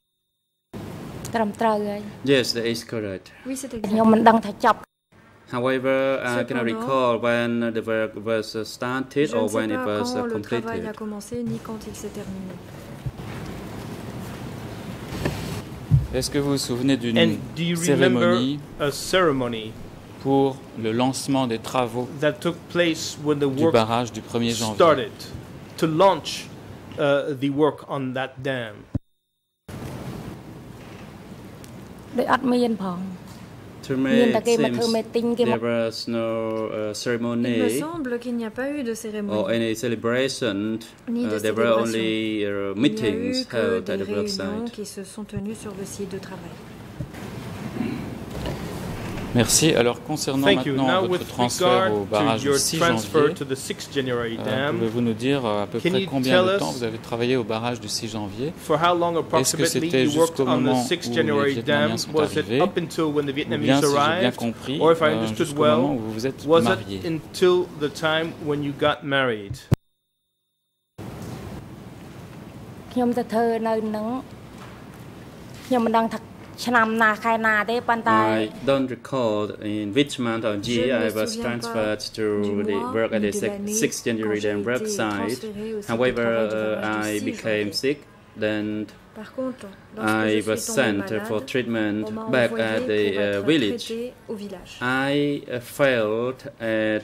Yes, that is correct. Oui, c'est exact. However, I cannot recall when the work was started or when it was completed. Je ne sais pas quand le travail a commencé ni quand il s'est terminé. Est-ce que vous vous souvenez d'une cérémonie pour le lancement des travaux du barrage du 1er janvier? To launch the work on that dam? To me, it seems there was no ceremony. Il me semble qu'il n'y a pas eu de cérémonie. Or any celebration. There were only meetings held at the website. Qui se sont tenues sur le site de travail. Merci. Alors, concernant maintenant votre transfert au barrage du 6 janvier, pouvez-vous nous dire à peu près combien de temps vous avez travaillé au barrage du 6 janvier? Est-ce que c'était jusqu'au moment où les Vietnamiens sont arrivés, ou bien, si j'ai bien compris, jusqu'au moment où vous vous êtes mariés? I don't recall in which month or year I was transferred to the work at the 6th January Dam website. However, I became sick, then I was sent for treatment back at the village. I fell at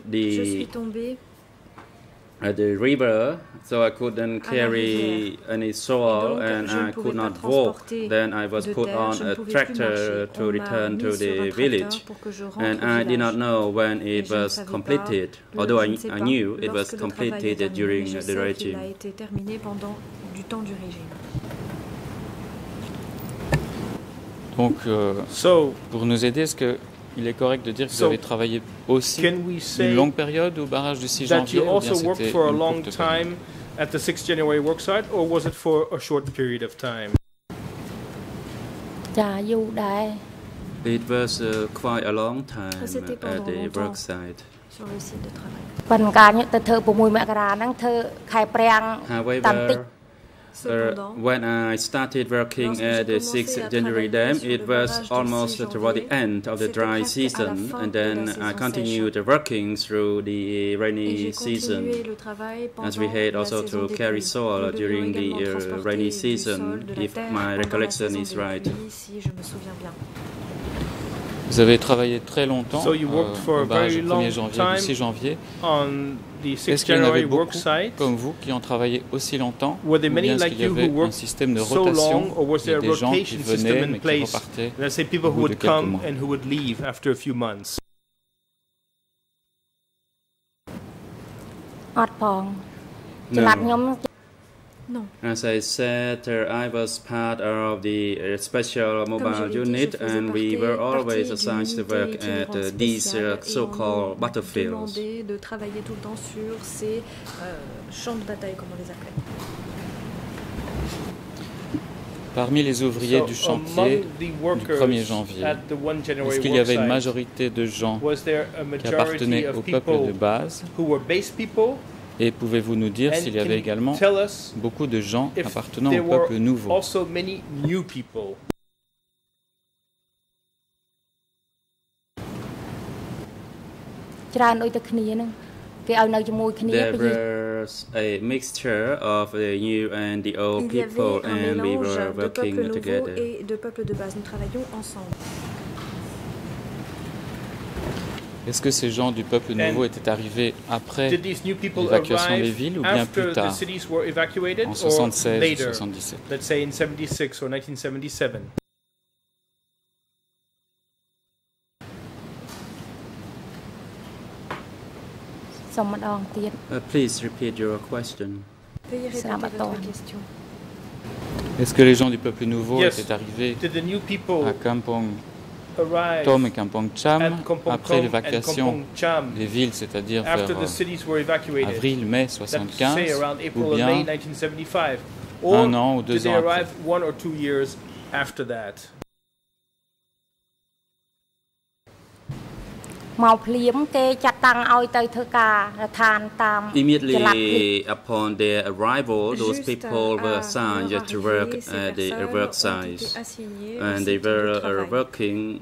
the river, so I couldn't carry any soil and I could not walk. Then I was put on a tractor to return to the village, and I did not know when it was completed, although I knew it was completed during the regime. Donc, pour nous aider, est-ce que il est correct de dire que vous avez travaillé aussi une longue période au barrage du 6 janvier, ou bien c'était une courte période? At the 6th January worksite, or was it for a short period of time? It was quite a long time at the worksite. Sur le site de travail. However, when I started working at the 6th January Dam, it was almost toward the end of the dry season, and then I continued working through the rainy season, as we had also to carry soil during the rainy season, if my recollection is right. Vous avez travaillé très longtemps au barrage du 1er janvier, du 6 janvier. Est-ce qu'il y en avait beaucoup comme vous qui ont travaillé aussi longtemps, ou bien est-ce qu'il y avait un système de rotation et des gens qui venaient mais qui repartaient au bout de quelques mois? No. As I said, I was part of the special mobile unit, and we were always assigned to work at these so-called battlefields. De travailler tout le temps sur ces champs de bataille, comme on les appelle. Parmi les ouvriers du chantier du 1er janvier, est-ce qu'il y avait une majorité de gens qui appartenaient au peuple de base? Et pouvez-vous nous dire s'il y avait également beaucoup de gens appartenant au peuple nouveau? There was a mixture of the new and the old people, and we were working together. Et de peuples de base, nous travaillons ensemble. Est-ce que ces gens du peuple nouveau étaient arrivés après l'évacuation des villes ou bien plus tard, en 76 ou 77? Let's say in 76 or 1977. Please repeat your question. Veuillez répéter votre question. Est-ce que les gens du peuple nouveau étaient arrivés à Kampong Tom et Kampong Cham après l'évacuation des villes, c'est-à-dire vers avril-mai 75, ou bien 1 an ou 2 ans après? Immediately upon their arrival, those people were assigned to work at the work sites, and they were working,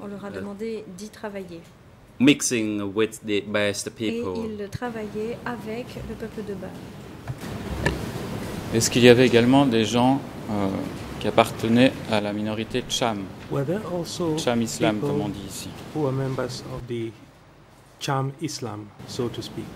mixing with the best people. Et ils travaillaient avec le peuple de base. Est-ce qu'il y avait également des gens qui appartenaient à la minorité Cham, Cham Islam comme on dit ici? Cham Islam, so to speak.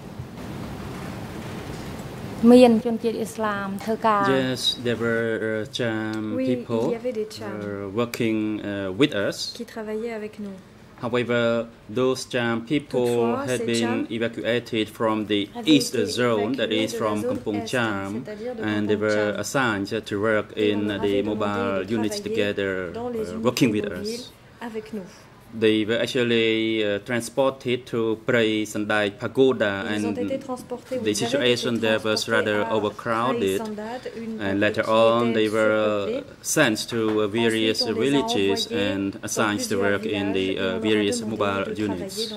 Yes, there were Cham people working with us. Qui travaillaient avec nous. However, those Cham people had been evacuated from the east zone, that is from Kampong Cham, and they were assigned to work in the mobile units together, working with us. They were actually transported to Prey Sandai Pagoda, and the situation there was rather overcrowded. And later on, they were sent to various villages and assigned to work in the various mobile units.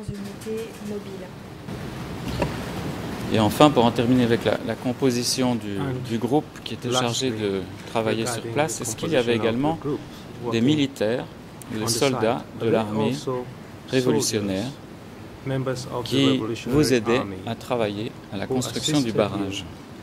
Et enfin, pour en terminer avec la composition du groupe qui était chargé de travailler sur place, est-ce qu'il y avait également des militaires, des soldats de l'armée révolutionnaire qui vous aidaient à travailler à la construction du barrage?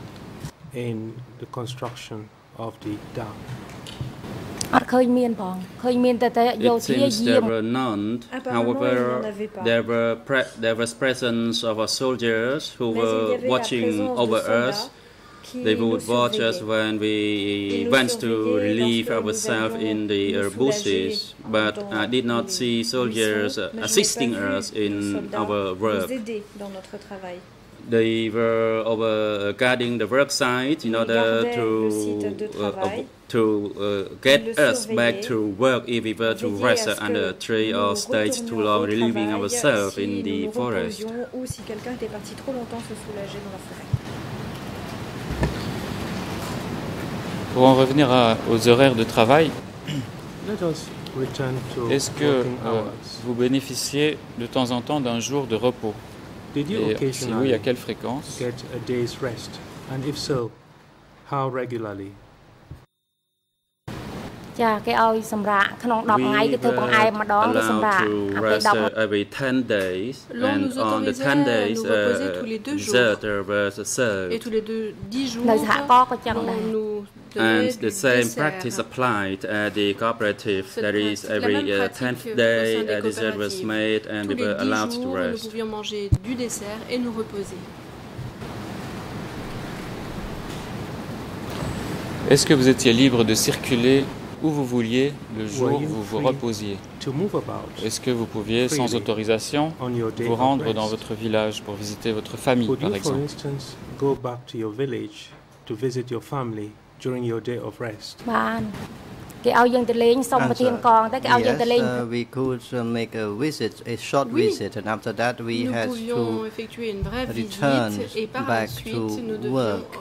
It seems there were none. However, there was presence of our soldiers who were watching over us. They would watch us when we went to relieve ourselves in the bushes, but I did not see soldiers assisting us in our work. They were over guarding the work site in order to get us back to work if we were to rest under a tree or stay too long relieving ourselves in the forest. Pour en revenir aux horaires de travail, est-ce que vous bénéficiez de temps en temps d'un jour de repos? Et si oui, à quelle fréquence? We allowed to rest every 10 days, and on the 10 days, dessert was served. Et tous les 10 jours, and the same practice applied at the cooperative. That is, every 10th day, a dessert was made, and we were allowed to rest. Nous pouvions manger du dessert et nous reposer. Est-ce que vous étiez libre de circuler où vous vouliez le jour où vous vous reposiez? Est-ce que vous pouviez, sans autorisation, vous rendre dans votre village pour visiter votre famille, par exemple? We could make a visit, a short visit, and after that we had to return back to work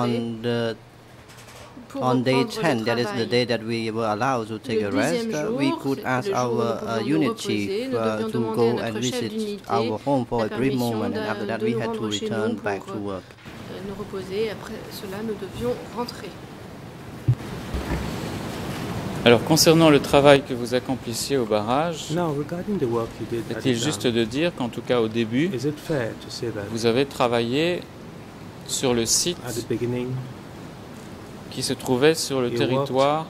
on day 10, that is the day that we were allowed to take a rest. We could ask our unit chief to go and visit our home for a brief moment, and after that we had to return back to work. Nous reposer, après cela nous devions rentrer. Alors, concernant le travail que vous accomplissiez au barrage, est-il juste de dire qu'en tout cas au début, vous avez travaillé sur le site qui se trouvait sur le territoire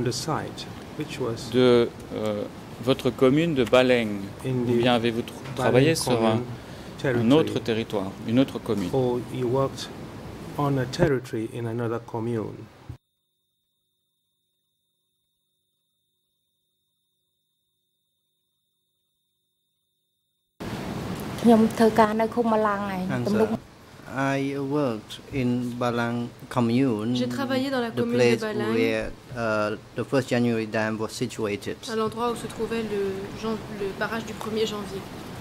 de votre commune de Baleng, ou bien avez-vous travaillé sur un autre territoire, une autre commune? I worked in Balang commune. J'ai travaillé dans la commune de Balang, where the 1st January dam was situated. À l'endroit où se trouvait le barrage du 1er janvier.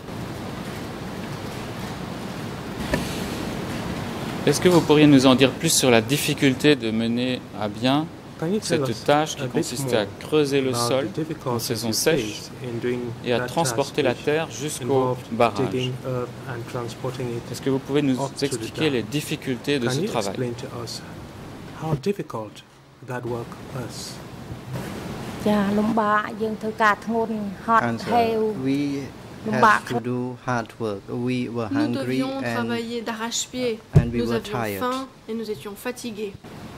Est-ce que vous pourriez nous en dire plus sur la difficulté de mener à bien cette tâche qui consistait à creuser le sol en saison sèche et à transporter la terre jusqu'au barrage? Est-ce que vous pouvez nous expliquer les difficultés de ce travail? We had to do hard work. We were hungry nous devions travailler d'arrache-pied. Nous avions faim et nous étions fatigués.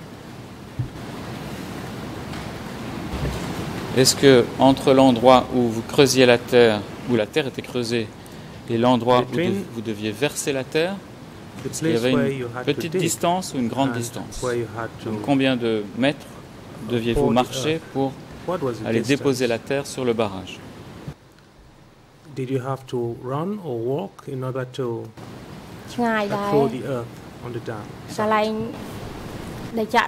Est-ce que entre l'endroit où vous creusiez la terre, où la terre était creusée, et l'endroit où vous deviez verser la terre, il y avait une petite distance ou une grande distance? Donc, combien de mètres deviez-vous marcher pour aller déposer la terre sur le barrage? Did you have to run or walk in order to throw the earth on the dam? Yes,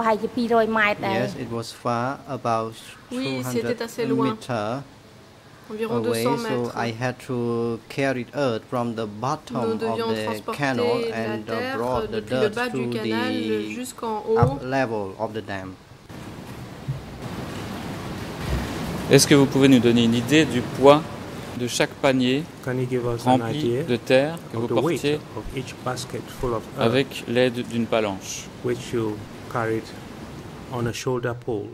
it was far, about 200 meters away, so I had to carry earth from the bottom of the canal and brought the dirt to the up level of the dam. Est-ce que vous pouvez nous donner une idée du poids de chaque panier rempli de terre que vous portiez avec l'aide d'une palanche? Which you carried on a shoulder pole.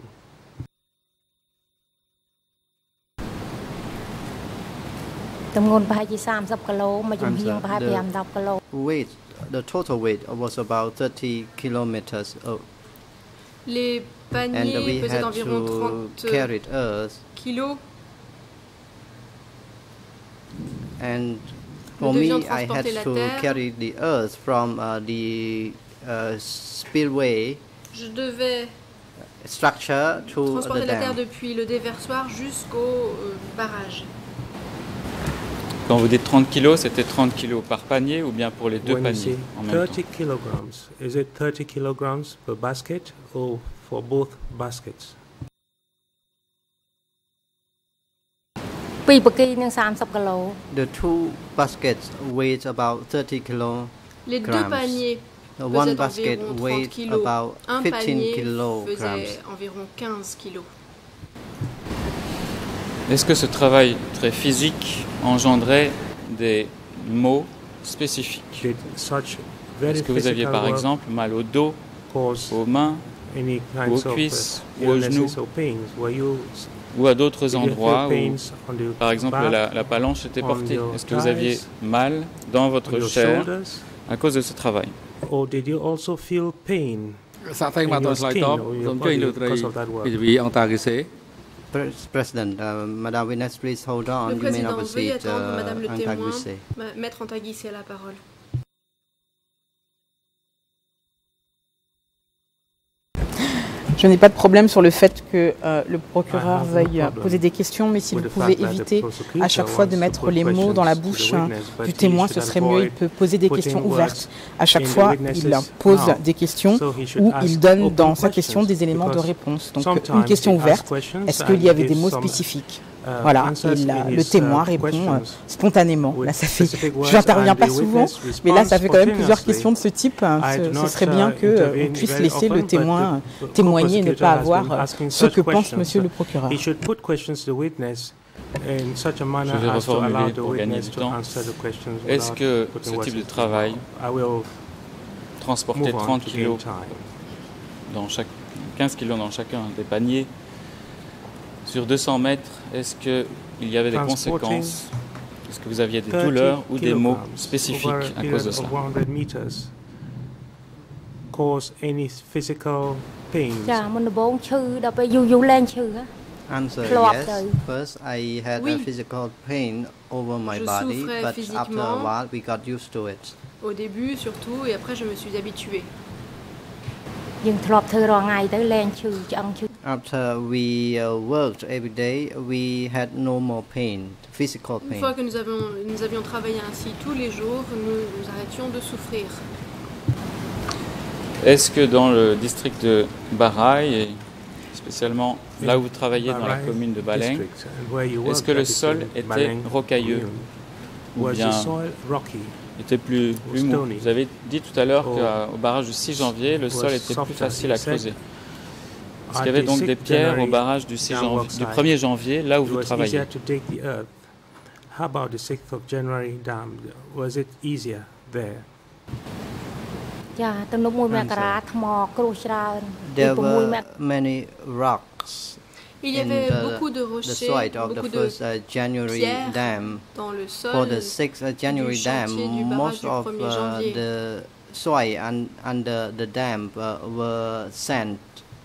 Weight, the total weight was about 30 kilometers. Les paniers pesaient environ 30 kilos. And for me, I had to carry the earth from the spillway structure to transporter the la terre dam. depuis le déversoir jusqu'au barrage. Quand vous dites 30 kilos, c'était 30 kilos par panier ou bien pour les deux paniers en même 30 temps? kilograms, is it 30 kilograms per basket or for both baskets? The two baskets weighed about 30 kilograms. Les deux paniers One basket environ 30 weighed kilos. about Un 15 panier kilograms. faisait environ 15 kilos. Est-ce que ce travail très physique engendrait des maux spécifiques? Est-ce que vous aviez par exemple mal au dos, aux mains, aux cuisses ou aux genoux, ou à d'autres endroits où, par exemple, la palanche était portée? Est-ce que vous aviez mal dans votre chair à cause de ce travail? Or did you also feel pain? President, Madame Witness, please hold on. Le You may président, not veuillez proceed. attendre, Madame le témoin. Antaguisse. Maître Antaguisse a la parole. Je n'ai pas de problème sur le fait que le procureur veuille poser des questions, mais si vous pouvez éviter à chaque fois de mettre les mots dans la bouche du témoin, ce serait mieux. Il peut poser des questions ouvertes. À chaque fois, il pose des questions ou il donne dans sa question des éléments de réponse. Donc une question ouverte, est-ce qu'il y avait des mots spécifiques? Voilà, et le témoin répond spontanément. Là, ça fait, je n'interviens pas souvent, mais là, ça fait quand même plusieurs questions de ce type. Ce serait bien qu'on puisse laisser le témoin témoigner et ne pas avoir ce que pense Monsieur le procureur. Je vais reformuler pour gagner du temps. Est-ce que ce type de travail, transporter 30 kilos dans 15 kilos dans chacun des paniers, sur 200 mètres, est-ce qu'il y avait des conséquences? Est-ce que vous aviez des douleurs ou des maux spécifiques à cause de cela? Answer, yes. First, I had a physical pain over my body, but after a while, we got used to it. Au début, surtout, et après, je me suis habituée. After we worked every day, we had no more pain, physical pain. Une fois que nous avions travaillé ainsi tous les jours, nous arrêtions de souffrir. Est-ce que dans le district de Barai, et spécialement là où vous travaillez dans la commune de Baleng, est-ce que le sol était rocailleux ou bien était plus mou? Vous avez dit tout à l'heure qu'au barrage du 6 janvier, le sol était plus facile à creuser. Est-ce qu'il y avait donc des pierres au barrage du 1er janvier, là où vous travaillez? How about the 6th of January dam? Was it easier there? There were many rocks. Il y avait beaucoup de rochers, beaucoup de pierres dam. Dans le sol. For the 6th January dam, most of the soil under the dam were sand.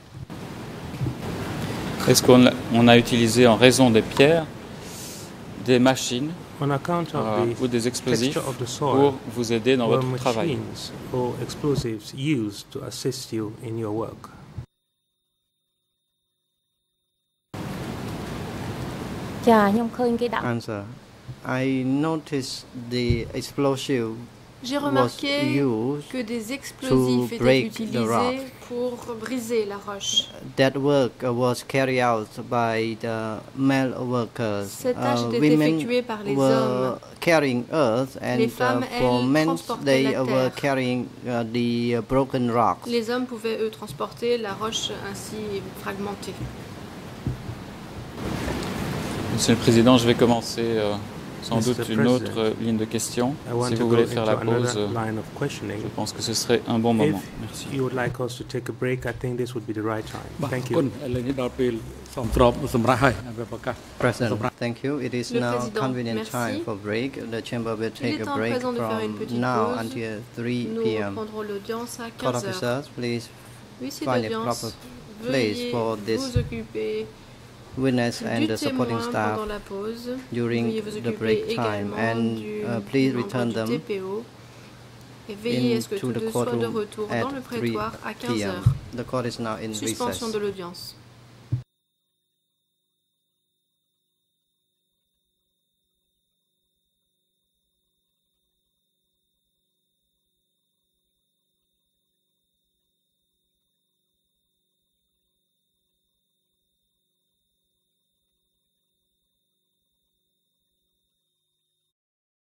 Est-ce qu'on a utilisé en raison des pierres des machines ou des explosifs pour vous aider dans votre travail? Answer. I noticed the explosive. J'ai remarqué que des explosifs étaient utilisés pour briser la roche. That work was carried out by the male workers. Cette tâche était effectuée par les hommes. Carrying earth, and les femmes, for men, transportaient la terre. Were carrying the broken rocks. Les hommes pouvaient eux transporter la roche ainsi fragmentée. Monsieur le Président, je vais commencer sans doute une autre ligne de questions. Si vous voulez faire la pause, je pense que ce serait un bon moment. Merci. President, thank you. It is now convenient time for break. The chamber will take a break from now until 3 p.m. Court officers, please find a proper place for this witness and the supporting staff during the break time, and please return them into the courtroom at 3 p.m. The court is now in recess. Suspension de l'audience.